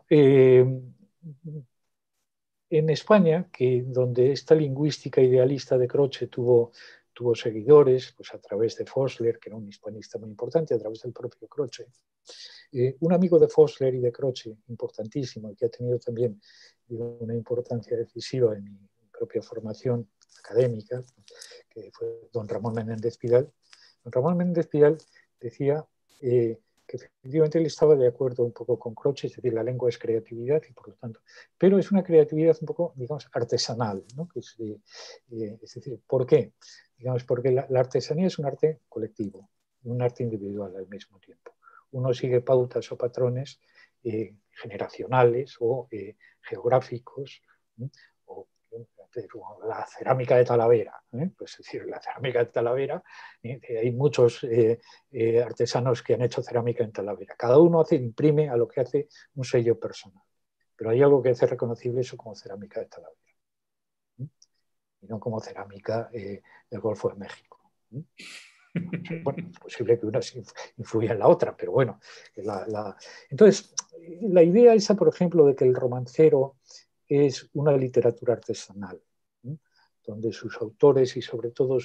[SPEAKER 3] en España, donde esta lingüística idealista de Croce tuvo seguidores, pues a través de Fosler, que era un hispanista muy importante, a través del propio Croce. Un amigo de Fosler y de Croce, importantísimo, y que ha tenido también una importancia decisiva en mi propia formación académica, que fue don Ramón Menéndez Pidal. Don Ramón Menéndez Pidal decía que efectivamente él estaba de acuerdo un poco con Croce, es decir, la lengua es creatividad y por lo tanto, pero es una creatividad un poco, digamos, artesanal, ¿no? Es decir, ¿por qué? Digamos, porque la artesanía es un arte colectivo, un arte individual al mismo tiempo. Uno sigue pautas o patrones generacionales o geográficos, ¿eh? O la cerámica de Talavera, pues es decir, la cerámica de Talavera, hay muchos artesanos que han hecho cerámica en Talavera. Cada uno imprime a lo que hace un sello personal, pero hay algo que hace reconocible eso como cerámica de Talavera, y no como cerámica del Golfo de México. Bueno, es posible que una influya en la otra, pero bueno. Entonces, la idea esa, por ejemplo, de que el romancero es una literatura artesanal, ¿sí? Donde sus autores y sobre todo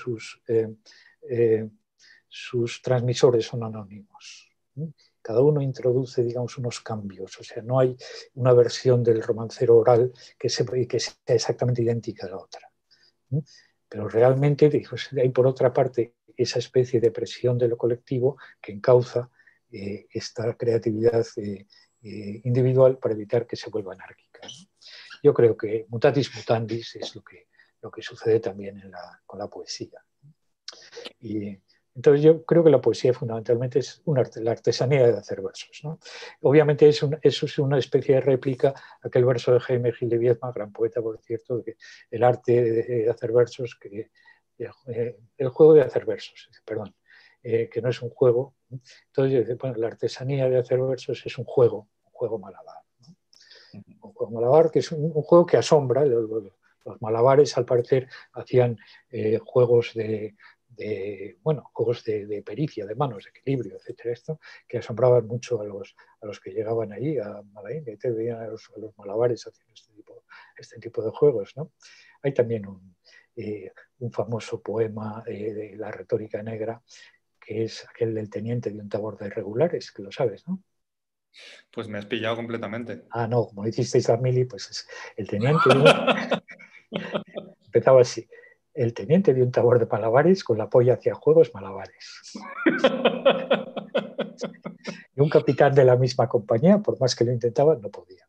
[SPEAKER 3] sus transmisores son anónimos, ¿sí? Cada uno introduce, digamos, unos cambios, o sea, no hay una versión del romancero oral que sea exactamente idéntica a la otra. Pero realmente hay por otra parte esa especie de presión de lo colectivo que encauza esta creatividad individual para evitar que se vuelva anárquica, ¿no? Yo creo que mutatis mutandis es lo que sucede también con la poesía. Y entonces yo creo que la poesía fundamentalmente es la artesanía de hacer versos, ¿no? Obviamente eso es una especie de réplica a aquel verso de Jaime Gil de Viedma, gran poeta, por cierto, de que el arte de hacer versos, el juego de hacer versos, perdón, que no es un juego. Entonces, bueno, la artesanía de hacer versos es un juego malabar, ¿no? Un juego malabar que es un juego que asombra. Los malabares, al parecer, hacían juegos juegos de pericia, de manos, de equilibrio, etcétera, que asombraban mucho a los que llegaban allí, a Malaindia, y te veían a los malabares haciendo este tipo de juegos, ¿no? Hay también un famoso poema de la retórica negra, que es aquel del teniente de un tabor de irregulares, que lo sabes, ¿no?
[SPEAKER 1] Pues me has pillado completamente.
[SPEAKER 3] Ah, no, como hicisteis a Mili, pues es el teniente empezaba así. El teniente de un tabor de malabares con la polla hacia juegos malabares. Y un capitán de la misma compañía, por más que lo intentaba, no podía.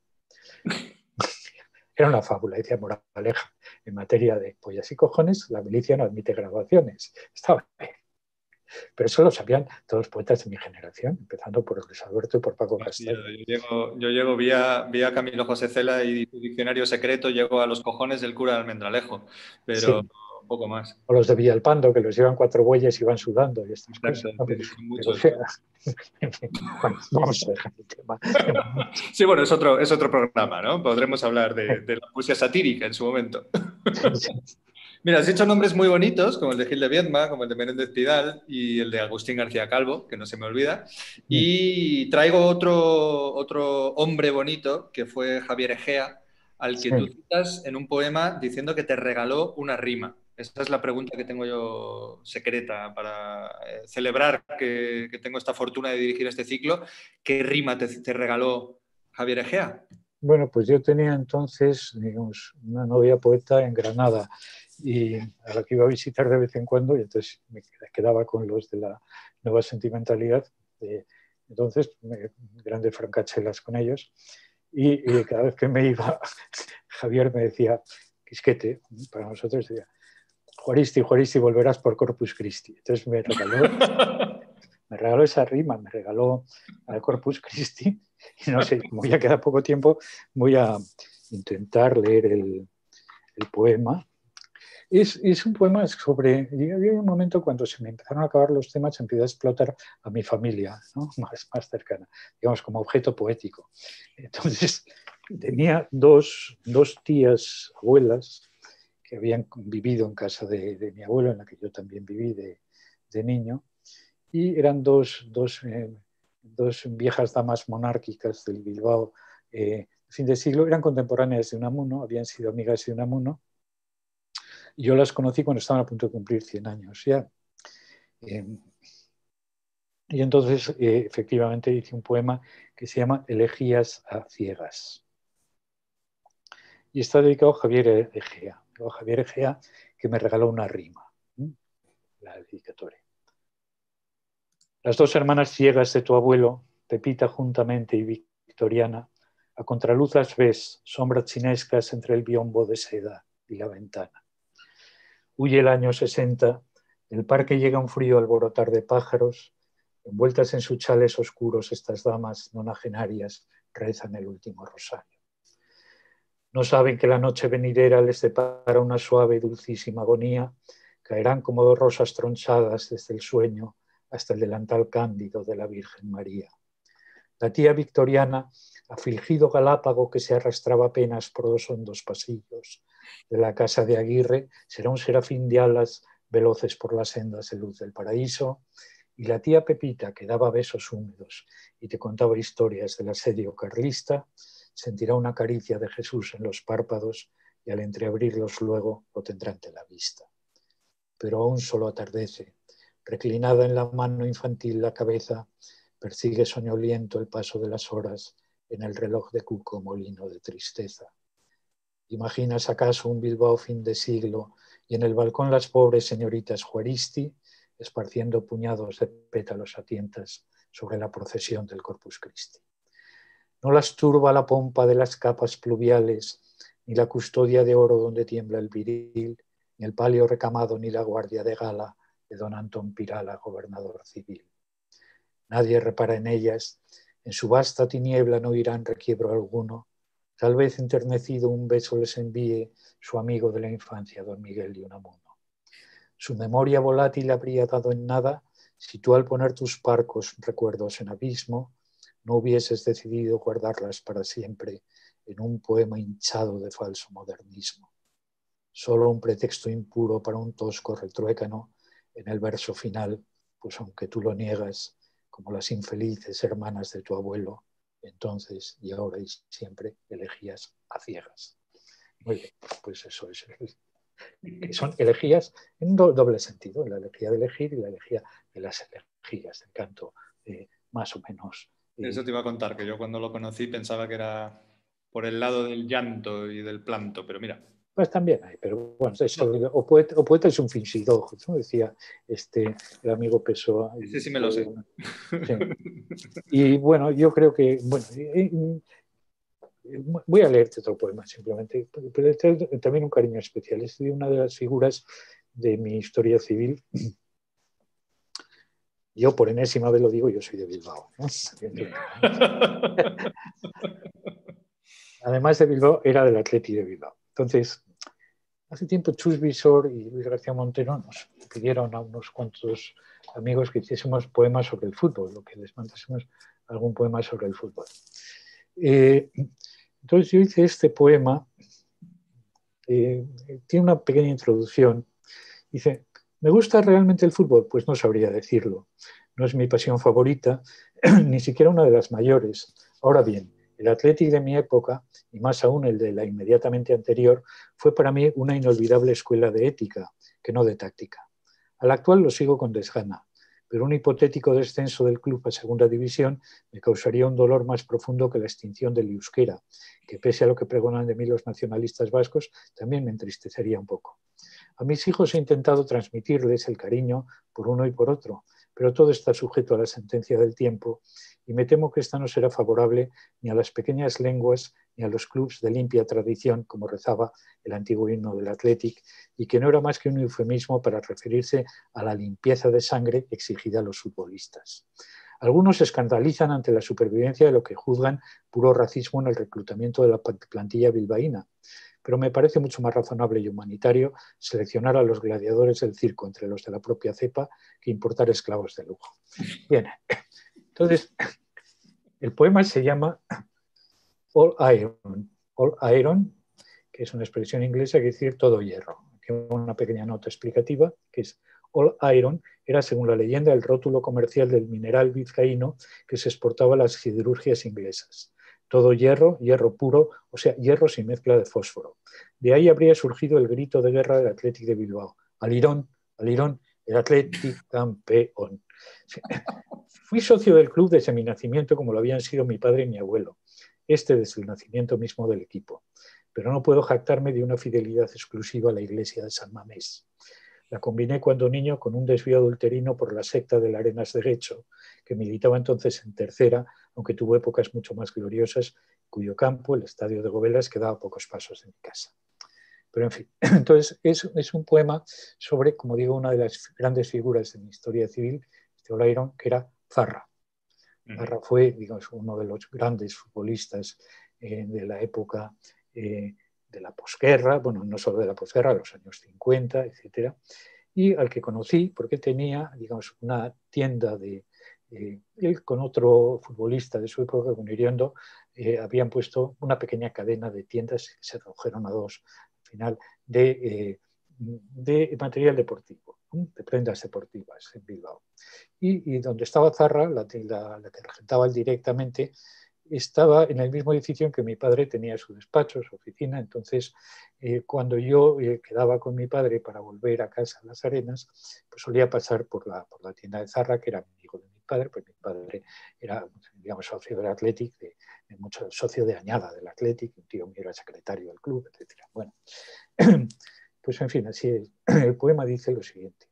[SPEAKER 3] Era una fábula, decía moraleja. En materia de pollas y cojones, la milicia no admite graduaciones. Estaba bien. Pero eso lo sabían todos los poetas de mi generación, empezando por Luis Alberto y por Paco Castaño.
[SPEAKER 1] Yo llego vía Camilo José Cela y su diccionario secreto, llego a los cojones del cura de Almendralejo, pero
[SPEAKER 3] Sí.
[SPEAKER 1] poco más.
[SPEAKER 3] O los de Villalpando, que los llevan 4 bueyes y van sudando y estas
[SPEAKER 1] Exacto,
[SPEAKER 3] cosas, ¿no?
[SPEAKER 1] son
[SPEAKER 3] Pero,
[SPEAKER 1] muchos.
[SPEAKER 3] en fin, bueno, vamos a dejar el tema.
[SPEAKER 1] Sí, bueno, es otro programa, ¿no? Podremos hablar de la poesía satírica en su momento. Mira, has hecho nombres muy bonitos, como el de Gil de Viedma, como el de Menéndez Pidal y el de Agustín García Calvo, que no se me olvida. Y traigo otro hombre bonito, que fue Javier Egea, al que tú citas en un poema diciendo que te regaló una rima. Esa es la pregunta que tengo yo secreta para celebrar que tengo esta fortuna de dirigir este ciclo. ¿Qué rima te regaló Javier Egea?
[SPEAKER 3] Bueno, pues yo tenía entonces, digamos, una novia poeta en Granada y a la que iba a visitar de vez en cuando, y entonces me quedaba con los de la nueva sentimentalidad. Entonces, grandes francachelas con ellos. Y cada vez que me iba, Javier me decía, Quisquete, para nosotros decía, Juaristi, Juaristi, volverás por Corpus Christi. Entonces me regaló esa rima, me regaló al Corpus Christi. Y no sé, como ya queda poco tiempo, voy a intentar leer el poema. Es un poema sobre... Había un momento cuando se me empezaron a acabar los temas, empecé a explotar a mi familia, ¿no? más cercana, digamos, como objeto poético. Entonces, tenía dos tías abuelas que habían vivido en casa de mi abuelo, en la que yo también viví de niño, y eran dos viejas damas monárquicas del Bilbao, fin de siglo, eran contemporáneas de Unamuno, habían sido amigas de Unamuno. Yo las conocí cuando estaban a punto de cumplir 100 años ya. Y entonces, efectivamente, hice un poema que se llama Elegías a ciegas. Y está dedicado a Javier Egea. A Javier Egea, que me regaló una rima. La dedicatoria. Las dos hermanas ciegas de tu abuelo, Pepita juntamente y Victoriana, a contraluz las ves, sombras chinescas entre el biombo de seda y la ventana. Huye el año 60, del parque llega un frío alborotar de pájaros, envueltas en sus chales oscuros estas damas nonagenarias rezan el último rosario. No saben que la noche venidera les depara una suave y dulcísima agonía, caerán como dos rosas tronchadas desde el sueño hasta el delantal cándido de la Virgen María. La tía Victoriana, afligido galápago que se arrastraba apenas por los hondos pasillos de la casa de Aguirre, será un serafín de alas veloces por las sendas de luz del paraíso, y la tía Pepita, que daba besos húmedos y te contaba historias del asedio carlista, sentirá una caricia de Jesús en los párpados y al entreabrirlos luego lo tendrá ante la vista. Pero aún solo atardece. Reclinada en la mano infantil la cabeza, persigue soñoliento el paso de las horas en el reloj de cuco molino de tristeza. ¿Imaginas acaso un Bilbao fin de siglo y en el balcón las pobres señoritas Juaristi esparciendo puñados de pétalos a tientas sobre la procesión del Corpus Christi? No las turba la pompa de las capas pluviales, ni la custodia de oro donde tiembla el viril, ni el palio recamado, ni la guardia de gala de don Antón Pirala, gobernador civil. Nadie repara en ellas, en su vasta tiniebla no irán requiebro alguno, tal vez enternecido un beso les envíe su amigo de la infancia, don Miguel de Unamuno. Su memoria volátil habría dado en nada si tú al poner tus parcos recuerdos en abismo no hubieses decidido guardarlas para siempre en un poema hinchado de falso modernismo. Solo un pretexto impuro para un tosco retruécano en el verso final, pues aunque tú lo niegas, como las infelices hermanas de tu abuelo, entonces y ahora y siempre elegías a ciegas. Muy bien, pues eso es. Que son elegías en doble sentido, la elegía de elegir y la elegía de las elegías, del canto más o menos.
[SPEAKER 1] Eso te iba a contar, que yo cuando lo conocí pensaba que era por el lado del llanto y del planto, pero mira.
[SPEAKER 3] Pues también hay, pero bueno, eso, o poeta es un fingido, ¿no? Decía el amigo Pessoa.
[SPEAKER 1] Ese sí me lo sé.
[SPEAKER 3] Sí. Y bueno, yo creo que, bueno, voy a leerte otro poema simplemente, pero también un cariño especial. Es de una de las figuras de mi historia civil. Yo por enésima vez lo digo, yo soy de Bilbao, ¿no? Además de Bilbao, era del Atleti de Bilbao. Entonces, hace tiempo Chus Visor y Luis García Montero nos pidieron a unos cuantos amigos que hiciésemos poemas sobre el fútbol, lo que les mandásemos algún poema sobre el fútbol. Entonces yo hice este poema, tiene una pequeña introducción. Dice, ¿me gusta realmente el fútbol? Pues no sabría decirlo. No es mi pasión favorita, ni siquiera una de las mayores. Ahora bien, el Athletic de mi época, y más aún el de la inmediatamente anterior, fue para mí una inolvidable escuela de ética, que no de táctica. Al actual lo sigo con desgana, pero un hipotético descenso del club a segunda división me causaría un dolor más profundo que la extinción del euskera, que pese a lo que pregonan de mí los nacionalistas vascos, también me entristecería un poco. A mis hijos he intentado transmitirles el cariño por uno y por otro, pero todo está sujeto a la sentencia del tiempo y me temo que esta no será favorable ni a las pequeñas lenguas ni a los clubes de limpia tradición, como rezaba el antiguo himno del Athletic, y que no era más que un eufemismo para referirse a la limpieza de sangre exigida a los futbolistas. Algunos se escandalizan ante la supervivencia de lo que juzgan puro racismo en el reclutamiento de la plantilla bilbaína, pero me parece mucho más razonable y humanitario seleccionar a los gladiadores del circo entre los de la propia cepa que importar esclavos de lujo. Bien, entonces, el poema se llama All Iron. All Iron, que es una expresión inglesa que quiere decir todo hierro. Aquí una pequeña nota explicativa, que es All Iron era, según la leyenda, el rótulo comercial del mineral vizcaíno que se exportaba a las siderurgias inglesas. Todo hierro, hierro puro, o sea, hierro sin mezcla de fósforo. De ahí habría surgido el grito de guerra del Athletic de Bilbao. Al Irón, el Athletic campeón. Fui socio del club desde mi nacimiento, como lo habían sido mi padre y mi abuelo, desde el nacimiento mismo del equipo. Pero no puedo jactarme de una fidelidad exclusiva a la iglesia de San Mamés. La combiné cuando niño con un desvío adulterino por la secta de la Arenas de Guecho, que militaba entonces en tercera, aunque tuvo épocas mucho más gloriosas, cuyo campo, el estadio de Gobelas, quedaba a pocos pasos de mi casa. Pero en fin, entonces es un poema sobre, como digo, una de las grandes figuras de mi historia civil, All Iron, que era Zarra. Zarra fue, digamos, uno de los grandes futbolistas de la época de la posguerra, bueno, no solo de la posguerra, los años 50, etcétera, y al que conocí porque tenía, digamos, una tienda de... él con otro futbolista de su época, con Iriondo, habían puesto una pequeña cadena de tiendas que se redujeron a dos, al final, de material deportivo, de prendas deportivas en Bilbao. Y donde estaba Zarra, la que regentaba él directamente, estaba en el mismo edificio en que mi padre tenía su despacho, su oficina. Entonces, cuando yo quedaba con mi padre para volver a casa a Las Arenas, pues solía pasar por la tienda de Zarra, que era amigo de mi padre, pues mi padre era, digamos, socio del Athletic, mucho socio de añada del Athletic, un tío mío era secretario del club, etc. Bueno, pues en fin, así es. El poema dice lo siguiente.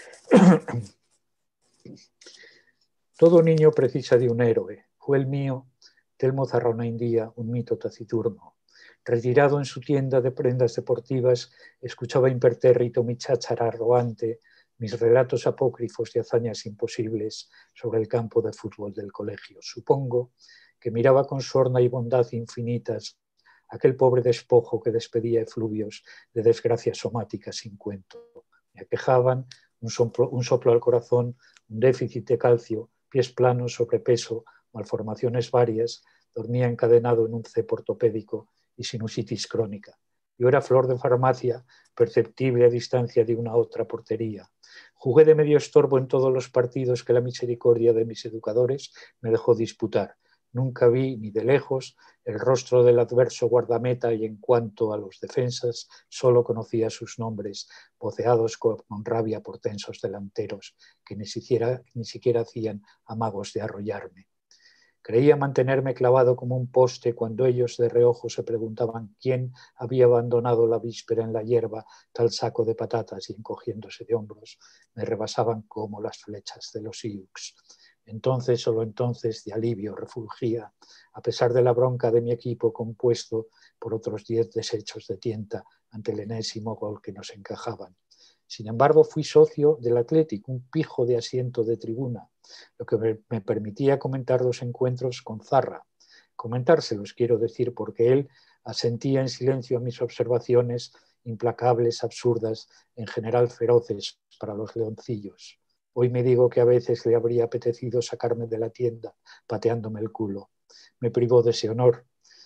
[SPEAKER 3] Todo niño precisa de un héroe. Fue el mío, Telmo Zarraonandia, un mito taciturno. Retirado en su tienda de prendas deportivas, escuchaba impertérrito mi cháchara arroante, mis relatos apócrifos de hazañas imposibles sobre el campo de fútbol del colegio. Supongo que miraba con sorna y bondad infinitas aquel pobre despojo que despedía efluvios de desgracias somáticas sin cuento. Me aquejaban un soplo al corazón, un déficit de calcio, pies planos, sobrepeso, malformaciones varias, dormía encadenado en un cepo ortopédico y sinusitis crónica. Yo era flor de farmacia, perceptible a distancia de una otra portería. Jugué de medio estorbo en todos los partidos que la misericordia de mis educadores me dejó disputar. Nunca vi, ni de lejos, el rostro del adverso guardameta y en cuanto a los defensas, solo conocía sus nombres, voceados con rabia por tensos delanteros que ni siquiera hacían amagos de arrollarme. Creía mantenerme clavado como un poste cuando ellos de reojo se preguntaban quién había abandonado la víspera en la hierba tal saco de patatas y encogiéndose de hombros me rebasaban como las flechas de los Sioux. Entonces, solo entonces, de alivio refulgía, a pesar de la bronca de mi equipo compuesto por otros 10 desechos de tienta ante el enésimo gol que nos encajaban. Sin embargo, fui socio del Athletic, un pijo de asiento de tribuna, lo que me permitía comentar los encuentros con Zarra. Comentárselos, quiero decir, porque él asentía en silencio a mis observaciones implacables, absurdas, en general feroces para los leoncillos. Hoy me digo que a veces le habría apetecido sacarme de la tienda pateándome el culo. Me privó de ese honor.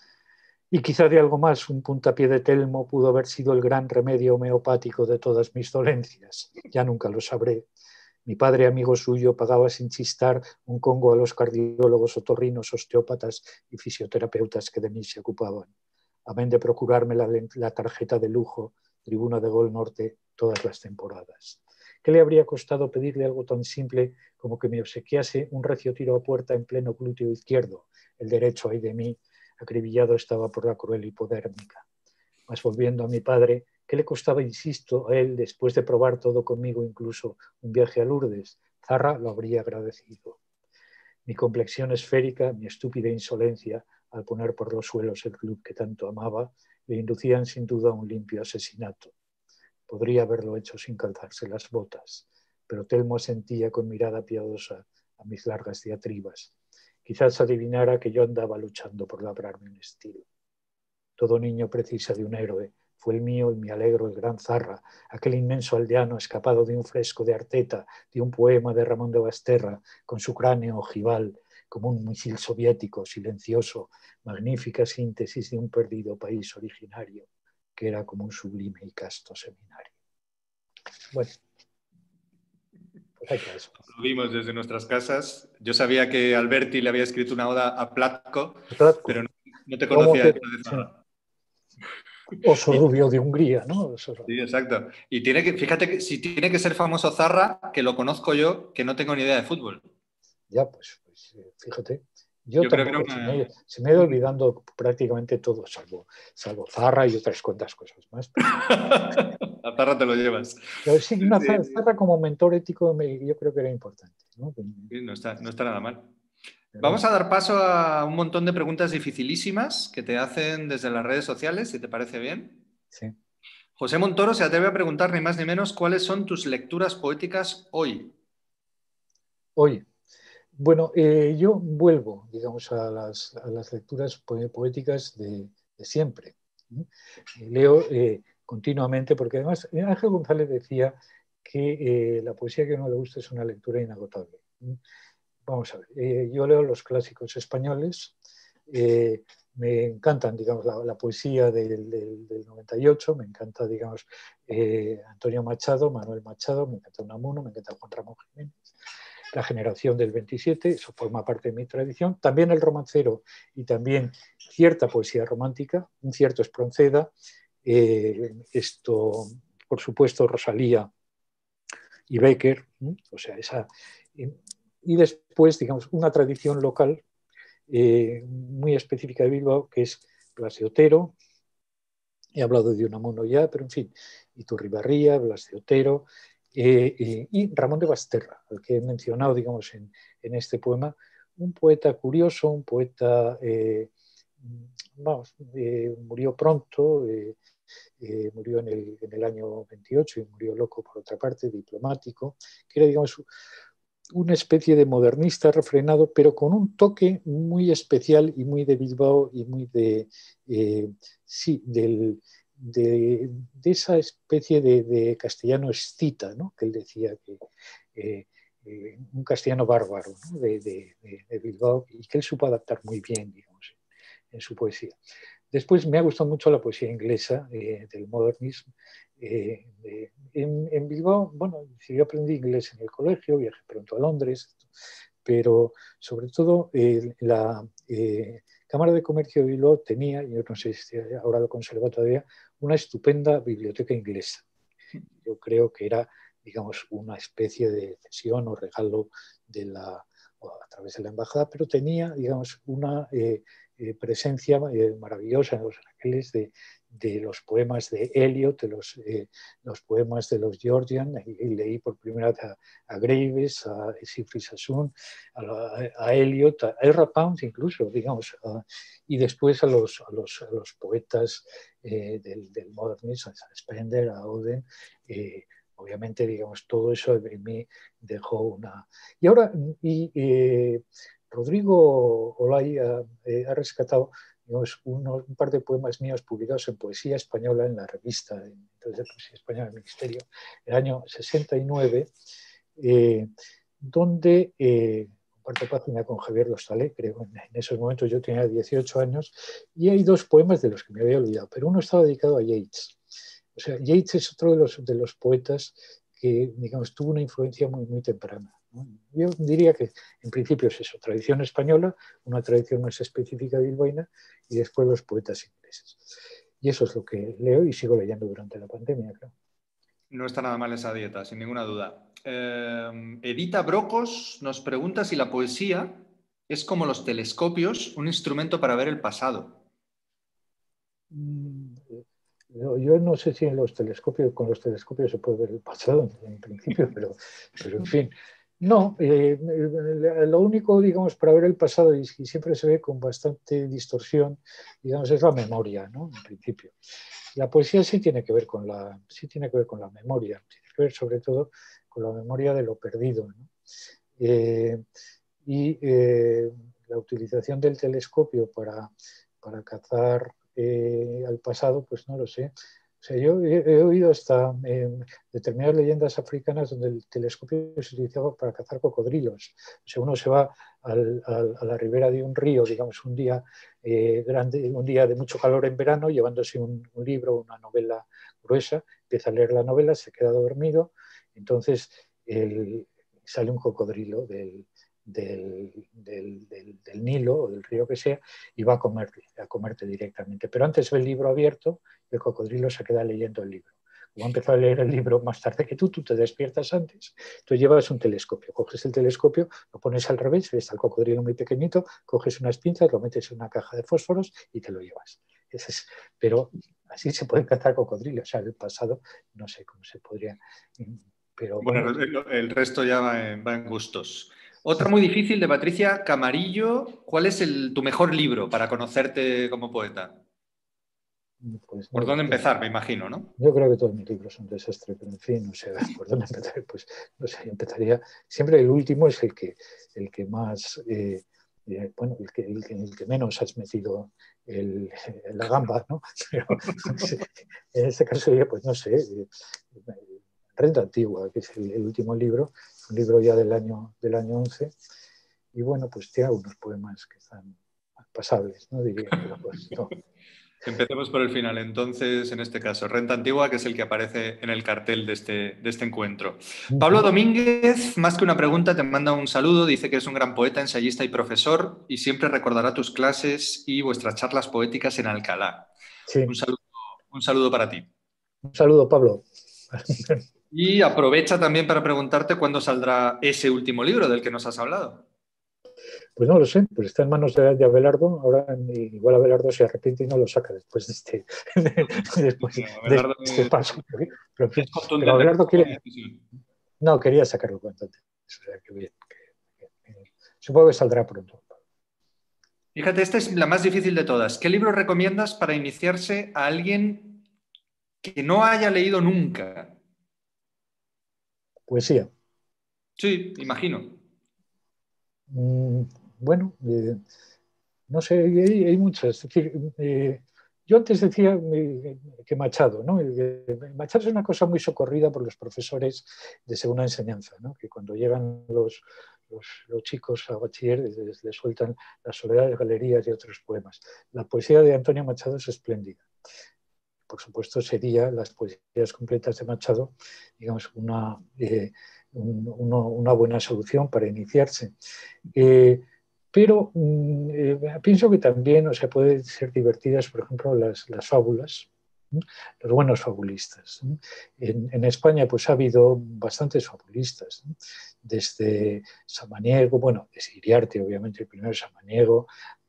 [SPEAKER 3] Y quizá de algo más, un puntapié de Telmo pudo haber sido el gran remedio homeopático de todas mis dolencias. Ya nunca lo sabré. Mi padre, amigo suyo, pagaba sin chistar un congo a los cardiólogos, otorrinos, osteópatas y fisioterapeutas que de mí se ocupaban. Amén de procurarme la tarjeta de lujo, tribuna de Gol Norte, todas las temporadas. ¿Qué le habría costado pedirle algo tan simple como que me obsequiase un recio tiro a puerta en pleno glúteo izquierdo? El derecho, ay de mí, acribillado estaba por la cruel hipodérmica. Mas volviendo a mi padre, ¿qué le costaba, insisto, a él, después de probar todo conmigo, incluso un viaje a Lourdes? Zarra lo habría agradecido. Mi complexión esférica, mi estúpida insolencia al poner por los suelos el club que tanto amaba, le inducían sin duda a un limpio asesinato. Podría haberlo hecho sin calzarse las botas, pero Telmo asentía con mirada piadosa a mis largas diatribas. Quizás adivinara que yo andaba luchando por labrarme un estilo. Todo niño precisa de un héroe. Fue el mío y me alegro el gran Zarra, aquel inmenso aldeano escapado de un fresco de Arteta, de un poema de Ramón de Basterra, con su cráneo ojival, como un misil soviético, silencioso, magnífica síntesis de un perdido país originario, que era como un sublime y casto seminario. Bueno, pues hay que eso.
[SPEAKER 1] Lo vimos desde nuestras casas. Yo sabía que Alberti le había escrito una oda a Platko, pero no te conocía de Zarra.
[SPEAKER 3] Oso rubio de Hungría, ¿no?
[SPEAKER 1] Sí, exacto. Y fíjate que si tiene que ser famoso Zarra, que lo conozco yo, que no tengo ni idea de fútbol.
[SPEAKER 3] Ya, pues fíjate. Yo
[SPEAKER 1] creo que
[SPEAKER 3] tampoco,
[SPEAKER 1] era
[SPEAKER 3] se me ha ido olvidando prácticamente todo, salvo Zarra y otras cuantas cosas más.
[SPEAKER 1] A Zarra te lo llevas.
[SPEAKER 3] Pero sí, una Zarra como mentor ético yo creo que era importante, ¿no?
[SPEAKER 1] Sí, no está nada mal. Vamos a dar paso a un montón de preguntas dificilísimas que te hacen desde las redes sociales, si te parece bien.
[SPEAKER 3] Sí.
[SPEAKER 1] José Montoro se atreve a preguntar ni más ni menos cuáles son tus lecturas poéticas hoy.
[SPEAKER 3] Hoy. Bueno, yo vuelvo, digamos, a las lecturas poéticas de siempre. Leo continuamente, porque además Ángel González decía que la poesía que a uno le gusta es una lectura inagotable. Vamos a ver, yo leo los clásicos españoles, me encantan, digamos, la poesía del 98, me encanta, digamos, Antonio Machado, Manuel Machado, me encanta Unamuno, me encanta Juan Ramón Jiménez. La generación del 27, eso forma parte de mi tradición. También el romancero y también cierta poesía romántica, un cierto Espronceda, por supuesto, Rosalía y Becker, o sea, y después, digamos, una tradición local muy específica de Bilbao, que es Blas de Otero. He hablado de Unamuno ya, pero en fin, Iturribarría, Blas de Otero, y Ramón de Basterra, al que he mencionado, digamos, en este poema, un poeta curioso, un poeta, murió pronto, murió en el año 28 y murió loco por otra parte, diplomático, que era, digamos, una especie de modernista refrenado, pero con un toque muy especial y muy de Bilbao y muy sí, de esa especie de castellano escita, ¿no? Que él decía que un castellano bárbaro, ¿no? de Bilbao, y que él supo adaptar muy bien, digamos, en su poesía. Después me ha gustado mucho la poesía inglesa del modernismo. En Bilbao, bueno, yo aprendí inglés en el colegio, viajé pronto a Londres, pero sobre todo la Cámara de Comercio de Bilbao tenía, yo no sé si ahora lo conserva todavía, una estupenda biblioteca inglesa. Yo creo que era, digamos, una especie de cesión o regalo a través de la embajada, pero tenía, digamos, una presencia maravillosa en los anaqueles de los poemas de Eliot, de los poemas de los Georgian, y leí por primera vez a Graves, a Siegfried Sassoon, a Eliot, a Ezra Pound incluso, digamos, y después a los poetas del modernismo, a Spender, a Auden, obviamente, digamos, todo eso en mí dejó una... Y ahora, Rodrigo Olay ha rescatado, digamos, un par de poemas míos publicados en Poesía Española en la revista, entonces de Poesía Española del Ministerio, el año 69, donde comparto página con Javier Lostalé, creo, en esos momentos yo tenía 18 años, y hay dos poemas de los que me había olvidado, pero uno estaba dedicado a Yeats. O sea, Yeats es otro de los poetas que, digamos, tuvo una influencia muy, muy temprana, ¿no? Yo diría que en principio es eso, tradición española, una tradición más específica bilbaína, y después los poetas ingleses. Y eso es lo que leo y sigo leyendo durante la pandemia, creo.
[SPEAKER 1] No está nada mal esa dieta, sin ninguna duda. Edita Brocos nos pregunta si la poesía es como los telescopios, un instrumento para ver el pasado.
[SPEAKER 3] Yo no sé si con los telescopios se puede ver el pasado en principio, pero en fin, No, lo único, digamos, para ver el pasado y siempre se ve con bastante distorsión, digamos, es la memoria, ¿no? En principio. La poesía sí tiene que ver con la memoria, tiene que ver sobre todo con la memoria de lo perdido, ¿no? Eh, y la utilización del telescopio para cazar al pasado, pues no lo sé. O sea, yo he oído hasta determinadas leyendas africanas donde el telescopio se utilizaba para cazar cocodrilos. O sea, uno se va a la ribera de un río, digamos, un día grande, un día de mucho calor en verano, llevándose un libro, una novela gruesa, empieza a leer la novela, se queda dormido, entonces sale un cocodrilo del Nilo o del río que sea y va a comerte directamente. Pero antes ve el libro abierto, el cocodrilo se queda leyendo el libro. Como ha empezado a leer el libro más tarde que tú te despiertas antes, tú llevas un telescopio, coges el telescopio, lo pones al revés, ves al cocodrilo muy pequeñito, coges unas pinzas, lo metes en una caja de fósforos y te lo llevas. Pero así se pueden cazar cocodrilos. O sea, el pasado no sé cómo se podría... Pero
[SPEAKER 1] Bueno,
[SPEAKER 3] bueno,
[SPEAKER 1] el resto ya va en gustos. Otra muy difícil de Patricia Camarillo. ¿Cuál es tu mejor libro para conocerte como poeta?
[SPEAKER 3] pues
[SPEAKER 1] ¿Por
[SPEAKER 3] no,
[SPEAKER 1] dónde empezar, me imagino, no?
[SPEAKER 3] yo creo que todos mis libros son un desastre, pero en fin, no sé por dónde empezar. Pues no sé, empezaría. Siempre el último es el que más, bueno, el que menos has metido la gamba, ¿no? Pero en este caso, pues no sé, Renta Antigua, que es el último libro, un libro ya del año 11, y bueno, pues tiene algunos poemas que están pasables, ¿no? Diría, pero pues no.
[SPEAKER 1] Empecemos por el final. Entonces, en este caso, Renta Antigua, que es el que aparece en el cartel de este encuentro. Pablo Domínguez, más que una pregunta, te manda un saludo. Dice que es un gran poeta, ensayista y profesor y siempre recordará tus clases y vuestras charlas poéticas en Alcalá.
[SPEAKER 3] Sí,
[SPEAKER 1] Un saludo para ti.
[SPEAKER 3] un saludo, Pablo.
[SPEAKER 1] Y aprovecha también para preguntarte cuándo saldrá ese último libro del que nos has hablado.
[SPEAKER 3] Pues no lo sé, pues está en manos de Abelardo. Ahora igual Abelardo se arrepiente y no lo saca después de después de
[SPEAKER 1] Abelardo
[SPEAKER 3] este paso. Pero, en fin,
[SPEAKER 1] es
[SPEAKER 3] pero
[SPEAKER 1] contundente
[SPEAKER 3] Abelardo
[SPEAKER 1] con la decisión.
[SPEAKER 3] no, quería sacarlo cuanto antes. O sea, que bien, supongo que saldrá pronto.
[SPEAKER 1] Fíjate, esta es la más difícil de todas. ¿Qué libro recomiendas para iniciarse a alguien que no haya leído nunca?
[SPEAKER 3] Poesía.
[SPEAKER 1] Sí, imagino.
[SPEAKER 3] Mm, bueno, no sé, hay muchas. Es decir, yo antes decía que Machado, ¿no? Machado es una cosa muy socorrida por los profesores de segunda enseñanza, ¿no? Que cuando llegan los chicos a bachiller les sueltan Las soledades, galerías y otros poemas. La poesía de Antonio Machado es espléndida. Por supuesto, sería las poesías completas de Machado, digamos, una buena solución para iniciarse. Pero pienso que también, o sea, pueden ser divertidas, por ejemplo, las fábulas, los buenos fabulistas. En España pues ha habido bastantes fabulistas, desde Samaniego, bueno, desde Iriarte, obviamente, el primero Samaniego,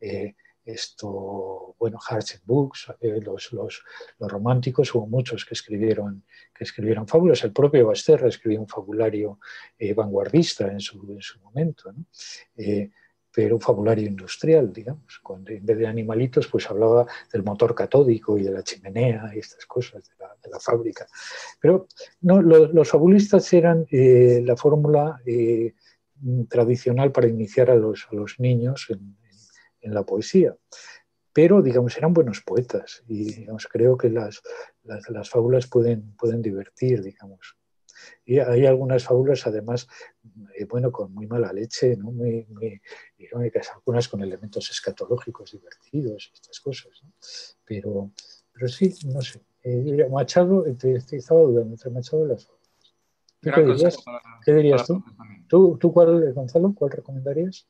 [SPEAKER 3] bueno, Hearts and Books, los románticos, hubo muchos que escribieron fábulas. El propio Basterra escribió un fabulario vanguardista en su momento, ¿no? Pero un fabulario industrial, digamos, cuando en vez de animalitos, pues hablaba del motor catódico y de la chimenea y estas cosas de la fábrica. Pero no, los fabulistas eran la fórmula tradicional para iniciar a los niños en la poesía. Pero, digamos, eran buenos poetas y, digamos, creo que las fábulas pueden divertir, digamos. Y hay algunas fábulas, además, bueno, con muy mala leche, ¿no? Muy irónicas, algunas con elementos escatológicos divertidos, estas cosas, ¿no? Pero sí, no sé. Machado, estaba dudando entre Machado y las fábulas. ¿Tú qué
[SPEAKER 1] Gran consejo
[SPEAKER 3] dirías? ¿Qué dirías
[SPEAKER 1] para
[SPEAKER 3] tú?
[SPEAKER 1] también.
[SPEAKER 3] ¿Tú cuál, Gonzalo, cuál recomendarías?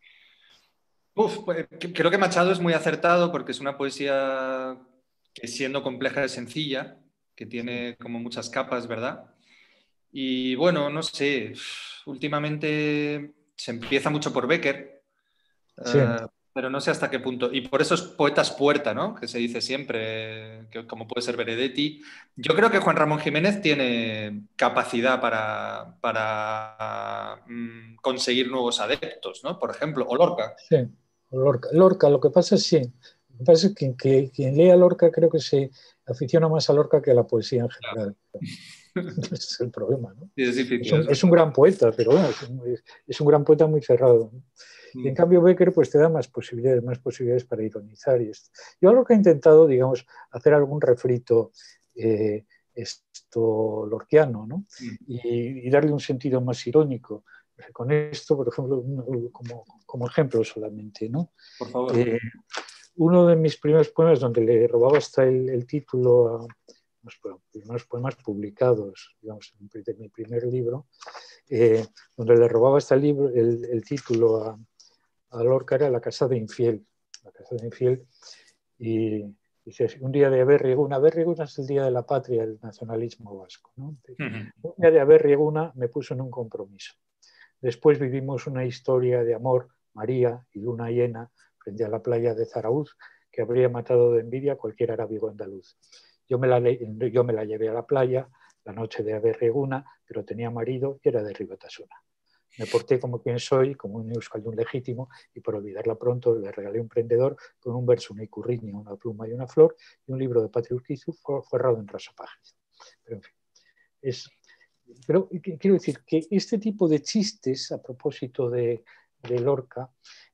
[SPEAKER 1] Pues, creo que Machado es muy acertado porque es una poesía que siendo compleja es sencilla, que
[SPEAKER 3] Sí.
[SPEAKER 1] tiene como muchas capas, ¿verdad? Y bueno, no sé, últimamente se empieza mucho por Becker.
[SPEAKER 3] Sí.
[SPEAKER 1] pero no sé hasta qué punto. Y por esos poetas puerta, ¿no? Que se dice siempre, que, como puede ser Benedetti. Yo creo que Juan Ramón Jiménez tiene capacidad para conseguir nuevos adeptos, ¿no? Por ejemplo, o Lorca.
[SPEAKER 3] Sí, Lorca. Lorca, lo que pasa es sí. Lo que pasa es que quien lee a Lorca creo que se aficiona más a Lorca que a la poesía en general. Ese es el problema, ¿no?
[SPEAKER 1] Sí, es difícil, es
[SPEAKER 3] Es un
[SPEAKER 1] verdad.
[SPEAKER 3] gran poeta, pero bueno, es un gran poeta muy cerrado, ¿no? Y en cambio Becker pues te da más posibilidades para ironizar y esto. Yo lo que he intentado, digamos, hacer algún refrito esto lorquiano, ¿no? Y darle un sentido más irónico. Con esto, por ejemplo, como ejemplo solamente, ¿no?
[SPEAKER 1] Por favor.
[SPEAKER 3] Uno de mis primeros poemas donde le robaba hasta el título a los primeros poemas publicados, digamos, de mi primer libro, donde le robaba hasta el título a Lorca era La casa de Infiel. La casa de Infiel. Y dice, un día de Aberri-Eguna. Aberri-Eguna es el día de la patria del nacionalismo vasco, ¿no? Un día de Aberri-Eguna me puso en un compromiso. Después vivimos una historia de amor, María y luna llena, frente a la playa de Zarauz, que habría matado de envidia cualquier arábigo andaluz. Yo me la llevé a la playa la noche de Aberri-Eguna, pero tenía marido y era de Ribatasuna. Me porté como quien soy, como un euskaldun legítimo, y por olvidarla pronto le regalé un prendedor con un verso, una icurriña, una pluma y una flor, y un libro de Patri Urquizu forrado en rosapajes. Pero en fin, pero quiero decir que este tipo de chistes, a propósito de Lorca,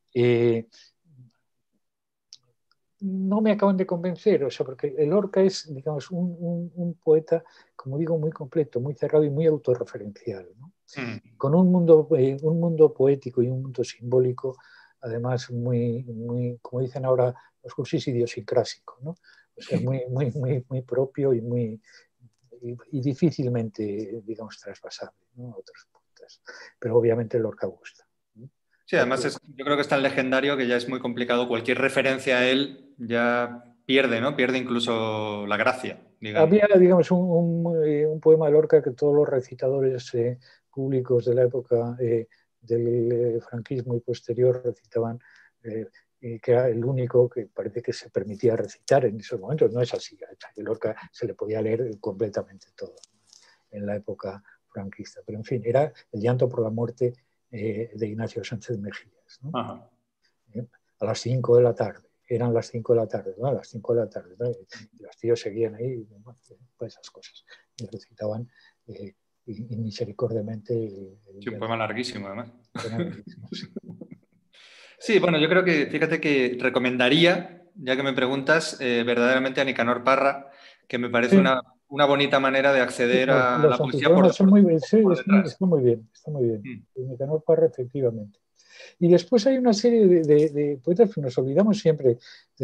[SPEAKER 3] no me acaban de convencer, o sea, porque el Lorca es, digamos, un poeta, como digo, muy completo, muy cerrado y muy autorreferencial, ¿no? Con un mundo poético y un mundo simbólico, además como dicen ahora los cursis, idiosincrásico, ¿no? O sea, muy propio y difícilmente, digamos, traspasable, ¿no? A otros puntos. Pero obviamente Lorca gusta.
[SPEAKER 1] Sí, además yo creo que es tan legendario que ya es muy complicado. Cualquier referencia a él ya pierde, ¿no? Pierde incluso la gracia, digamos.
[SPEAKER 3] Había, digamos, un poema de Lorca que todos los recitadores públicos de la época del franquismo y posterior recitaban, que era el único que parece que se permitía recitar en esos momentos. No es así. A Lorca se le podía leer completamente todo, ¿no? En la época franquista. Pero, en fin, era el llanto por la muerte de Ignacio Sánchez Mejías, ¿no?
[SPEAKER 1] Ajá.
[SPEAKER 3] A las 5 de la tarde. Eran las 5 de la tarde, ¿no? A las 5 de la tarde, ¿no? Y los tíos seguían ahí, bueno, pues esas cosas. Y recitaban misericordiamente.
[SPEAKER 1] Sí, un poema larguísimo, además.
[SPEAKER 3] Poema larguísimo, sí.
[SPEAKER 1] Sí, bueno, yo creo que, fíjate que recomendaría, ya que me preguntas, verdaderamente a Nicanor Parra, que me parece
[SPEAKER 3] Sí,
[SPEAKER 1] una bonita manera de acceder a
[SPEAKER 3] los
[SPEAKER 1] la poesía por,
[SPEAKER 3] antipoemas son muy bien, sí,
[SPEAKER 1] por detrás.
[SPEAKER 3] está muy bien, está muy bien.
[SPEAKER 1] Mm.
[SPEAKER 3] Nicanor Parra, efectivamente. Y después hay una serie de poetas que nos olvidamos siempre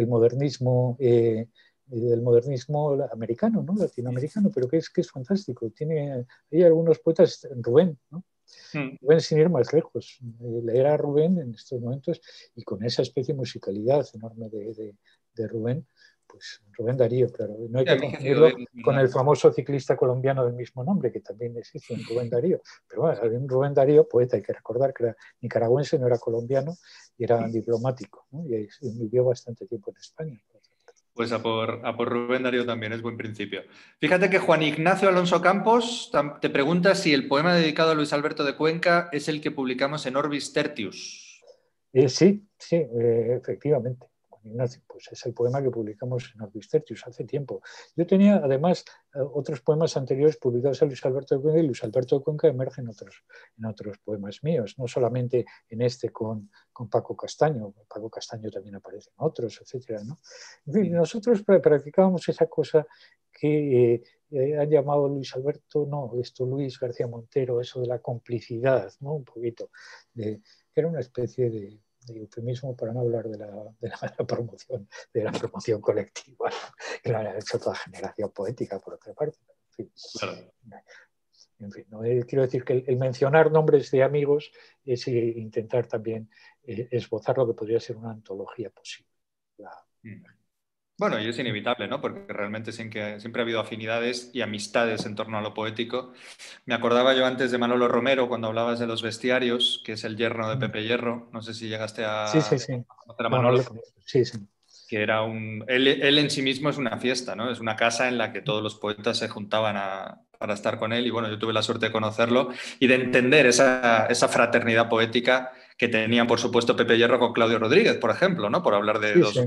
[SPEAKER 3] del modernismo americano, ¿no? Latinoamericano, pero que es fantástico. Hay algunos poetas, Rubén, ¿no?
[SPEAKER 1] Mm.
[SPEAKER 3] Rubén, sin ir más lejos. Leer a Rubén en estos momentos y con esa especie de musicalidad enorme de Rubén, pues Rubén Darío, claro. No hay
[SPEAKER 1] Sí, a
[SPEAKER 3] que
[SPEAKER 1] mí que oír,
[SPEAKER 3] confundirlo
[SPEAKER 1] es
[SPEAKER 3] con el
[SPEAKER 1] verdad.
[SPEAKER 3] famoso ciclista colombiano del mismo nombre, que también existe, un Rubén Darío. Pero bueno, había un Rubén Darío, poeta, hay que recordar que era nicaragüense, no era colombiano, y era diplomático, ¿no? Y vivió bastante tiempo en España.
[SPEAKER 1] Pues a por Rubén Darío también es buen principio. Fíjate que Juan Ignacio Alonso Campos te pregunta si el poema dedicado a Luis Alberto de Cuenca es el que publicamos en Orbis Tertius.
[SPEAKER 3] Sí, efectivamente. Juan Ignacio, pues es el poema que publicamos en Orbis Tertius hace tiempo. Yo tenía además otros poemas anteriores publicados a Luis Alberto de Cuenca, y Luis Alberto de Cuenca emerge en otros poemas míos, no solamente en este con Paco Castaño. Paco Castaño también aparece en otros, etcétera, ¿no? En fin, nosotros practicábamos esa cosa que han llamado Luis Alberto, no, Luis García Montero, eso de la complicidad, ¿no? Un poquito, que era una especie de eufemismo para no hablar de la promoción colectiva, que la ha hecho toda generación poética, por otra parte.
[SPEAKER 1] Claro.
[SPEAKER 3] En fin, ¿no? Quiero decir que el mencionar nombres de amigos es intentar también esbozar lo que podría ser una antología posible.
[SPEAKER 1] Bueno, y es inevitable, ¿no? Porque realmente siempre ha habido afinidades y amistades en torno a lo poético. Me acordaba yo antes de Manolo Romero cuando hablabas de los bestiarios, que es el yerno de Pepe Hierro. No sé si llegaste
[SPEAKER 3] Sí, sí,
[SPEAKER 1] a
[SPEAKER 3] sí.
[SPEAKER 1] conocer a
[SPEAKER 3] No, no
[SPEAKER 1] Manolo,
[SPEAKER 3] le conozco. Sí, sí.
[SPEAKER 1] que era él en sí mismo es una fiesta, ¿no? Es una casa en la que todos los poetas se juntaban para estar con él y bueno, yo tuve la suerte de conocerlo y de entender esa fraternidad poética que tenían, por supuesto, Pepe Hierro con Claudio Rodríguez, por ejemplo, ¿no? Por hablar de
[SPEAKER 3] Sí, sí.
[SPEAKER 1] dos.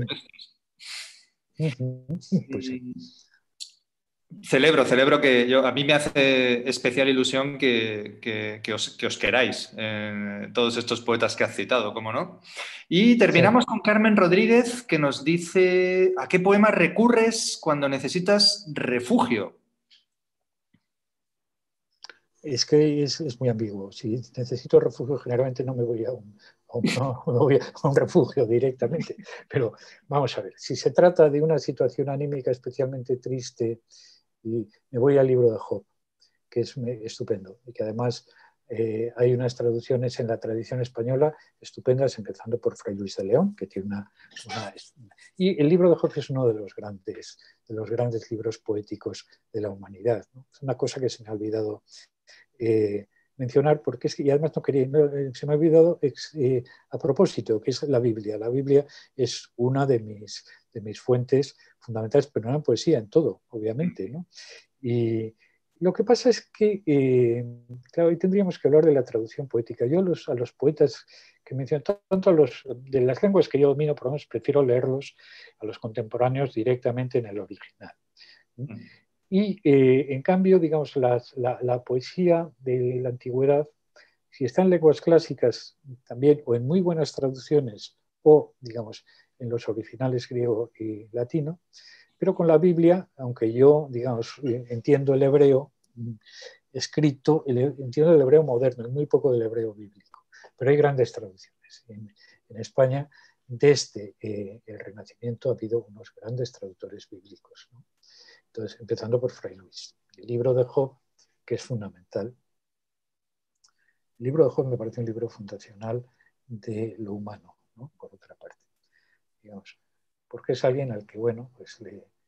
[SPEAKER 3] Pues sí.
[SPEAKER 1] Celebro que a mí me hace especial ilusión que os queráis, todos estos poetas que has citado, ¿cómo no? Y
[SPEAKER 3] Sí.
[SPEAKER 1] terminamos con Carmen Rodríguez, que nos dice, ¿a qué poema recurres cuando necesitas refugio?
[SPEAKER 3] Es que es muy ambiguo. Si necesito refugio, generalmente no me voy no me voy a un refugio directamente. Pero vamos a ver, si se trata de una situación anímica especialmente triste, y me voy al libro de Job, que es estupendo y que además hay unas traducciones en la tradición española estupendas, empezando por Fray Luis de León, que tiene Y el libro de Job es uno de los grandes libros poéticos de la humanidad, ¿no? Es una cosa que se me ha olvidado mencionar, porque es que, y además no quería, se me ha olvidado a propósito, que es la Biblia. La Biblia es una de mis fuentes fundamentales, pero no en poesía, en todo, obviamente, ¿no? Y lo que pasa es que, claro, hoy tendríamos que hablar de la traducción poética. Yo a los poetas que menciono, tanto a los de las lenguas que yo domino, por lo menos prefiero leerlos a los contemporáneos directamente en el original. Y en cambio, digamos, la poesía de la antigüedad, si está en lenguas clásicas también, o en muy buenas traducciones, o, digamos, en los originales griego y latino, pero con la Biblia, aunque yo, digamos, entiendo el hebreo escrito, entiendo el hebreo moderno, y muy poco del hebreo bíblico, pero hay grandes traducciones. En España, desde el Renacimiento, ha habido unos grandes traductores bíblicos, ¿no? Entonces, empezando por Fray Luis. El libro de Job, que es fundamental. El libro de Job me parece un libro fundacional de lo humano, ¿no? Por otra parte, digamos, porque es alguien al que, bueno, pues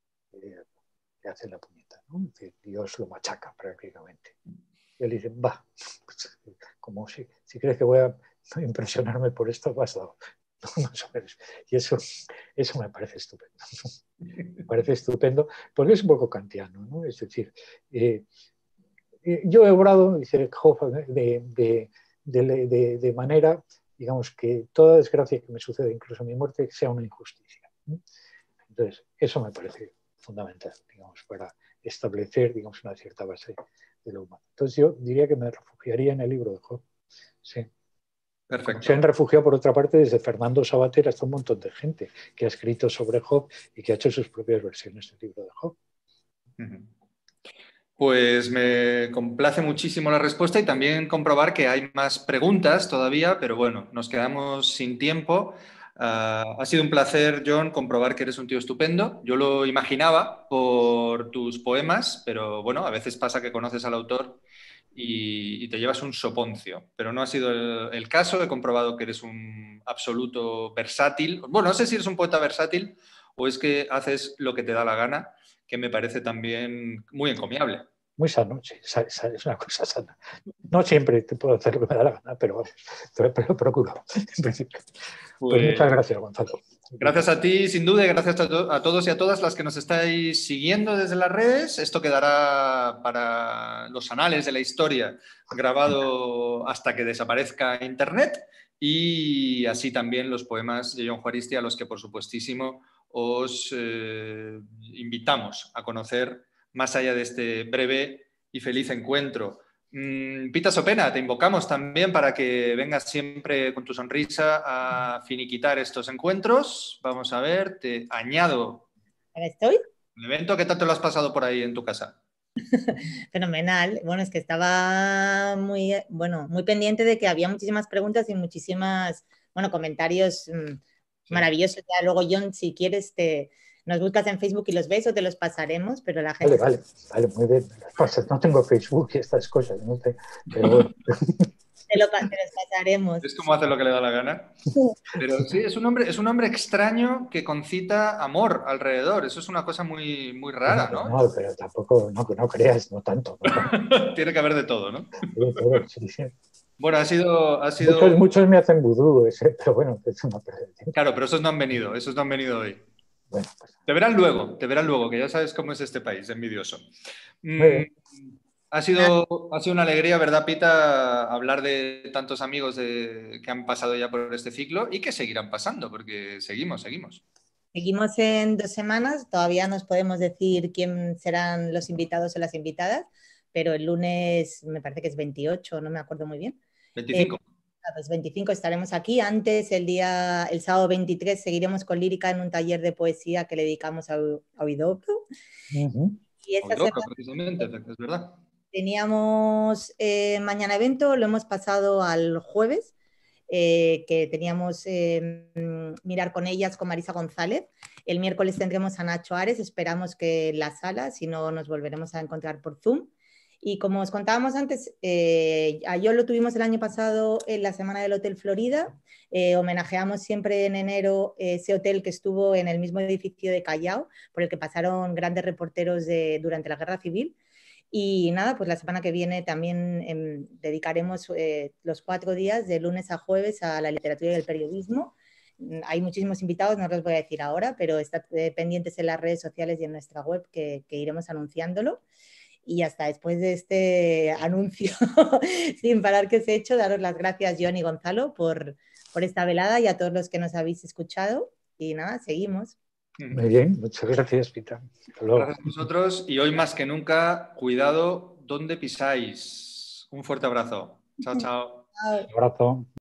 [SPEAKER 3] le hace la puñeta, ¿no? Dios lo machaca prácticamente. Y él dice, va, pues, como si crees que voy a impresionarme por esto, vas dado. No, más o menos. Y eso me parece estupendo. Me parece estupendo, porque es un poco kantiano, ¿no? Es decir, yo he obrado, dice Job, de manera, digamos, que toda desgracia que me sucede, incluso mi muerte, sea una injusticia, ¿no? Entonces, eso me parece fundamental, digamos, para establecer, digamos, una cierta base de lo humano. Entonces, yo diría que me refugiaría en el libro de Job. Sí. Como se han
[SPEAKER 1] Perfecto.
[SPEAKER 3] refugiado, por otra parte, desde Fernando Savater hasta un montón de gente que ha escrito sobre Job y que ha hecho sus propias versiones del libro de Job.
[SPEAKER 1] Pues me complace muchísimo la respuesta y también comprobar que hay más preguntas todavía, pero bueno, nos quedamos sin tiempo. Ha sido un placer, John, comprobar que eres un tío estupendo. Yo lo imaginaba por tus poemas, pero bueno, a veces pasa que conoces al autor y te llevas un soponcio, pero no ha sido el caso. He comprobado que eres un absoluto versátil. Bueno, no sé si eres un poeta versátil o es que haces lo que te da la gana, que me parece también muy encomiable.
[SPEAKER 3] Muy sano, sí, es una cosa sana. No siempre te puedo hacer lo que me da la gana, pero vamos, pero procuro, en principio. Pues muchas
[SPEAKER 1] Pues
[SPEAKER 3] gracias, Gonzalo.
[SPEAKER 1] gracias a ti, sin duda, y gracias a todos y a todas las que nos estáis siguiendo desde las redes. Esto quedará para los anales de la historia, grabado hasta que desaparezca Internet, y así también los poemas de John Juaristi, a los que, por supuestísimo, os invitamos a conocer más allá de este breve y feliz encuentro. Pita Sopena, te invocamos también para que vengas siempre con tu sonrisa a finiquitar estos encuentros. Vamos a ver, te añado
[SPEAKER 2] ¿Ahora estoy?
[SPEAKER 1] el evento. ¿Qué tal te lo has pasado por ahí en tu casa?
[SPEAKER 2] Fenomenal. Bueno, es que estaba muy, bueno, muy pendiente de que había muchísimas preguntas y muchísimas, bueno, comentarios
[SPEAKER 1] Sí.
[SPEAKER 2] maravillosos. Ya luego, John, si quieres, nos buscas en Facebook y los ves o te los pasaremos, pero la gente...
[SPEAKER 3] Vale, muy bien. No tengo Facebook y estas cosas, ¿no? Pero bueno.
[SPEAKER 2] Te los pasaremos.
[SPEAKER 1] Es como hace lo que le da la gana. Pero sí, es un hombre extraño que concita amor alrededor. Eso es una cosa muy, muy
[SPEAKER 3] Bueno,
[SPEAKER 1] rara, ¿no?
[SPEAKER 3] no, pero tampoco, no creas, no tanto. No tanto.
[SPEAKER 1] Tiene que haber de todo, ¿no?
[SPEAKER 3] Sí, todo, sí, sí.
[SPEAKER 1] Bueno, ha sido...
[SPEAKER 3] Muchos me hacen vudú, pero bueno, es una pérdida de tiempo.
[SPEAKER 1] Claro, pero esos no han venido hoy.
[SPEAKER 3] Bueno, pues,
[SPEAKER 1] Te verán luego, que ya sabes cómo es este país, envidioso.
[SPEAKER 3] bien.
[SPEAKER 1] Ha sido una alegría, ¿verdad, Pita? Hablar de tantos amigos que han pasado ya por este ciclo y que seguirán pasando, porque seguimos.
[SPEAKER 2] Seguimos en 2 semanas, todavía nos podemos decir quién serán los invitados o las invitadas, pero el lunes me parece que es 28, no me acuerdo muy bien.
[SPEAKER 1] 25.
[SPEAKER 2] A los 25 estaremos aquí. Antes, el sábado 23, seguiremos con Lírica en un taller de poesía que le dedicamos a Huidobro. Y esta
[SPEAKER 1] Huidobro,
[SPEAKER 2] semana
[SPEAKER 1] precisamente, es verdad.
[SPEAKER 2] teníamos mañana evento, lo hemos pasado al jueves, que teníamos Mirar con ellas con Marisa González. El miércoles tendremos a Nacho Ares, esperamos que en la sala, si no nos volveremos a encontrar por Zoom. Y como os contábamos antes, a Yo lo tuvimos el año pasado en la Semana del Hotel Florida. Homenajeamos siempre en enero ese hotel que estuvo en el mismo edificio de Callao, por el que pasaron grandes reporteros durante la Guerra Civil. Y nada, pues la semana que viene también dedicaremos los 4 días, de lunes a jueves, a la literatura y el periodismo. Hay muchísimos invitados, no los voy a decir ahora, pero estad pendientes en las redes sociales y en nuestra web que iremos anunciándolo. Y hasta después de este anuncio sin parar que os he hecho, daros las gracias, John y Gonzalo, por esta velada y a todos los que nos habéis escuchado. Y nada, seguimos.
[SPEAKER 3] Muy bien, muchas gracias, Pita.
[SPEAKER 1] Gracias a vosotros y hoy más que nunca, cuidado donde pisáis. Un fuerte abrazo. Chao, chao.
[SPEAKER 3] Un abrazo.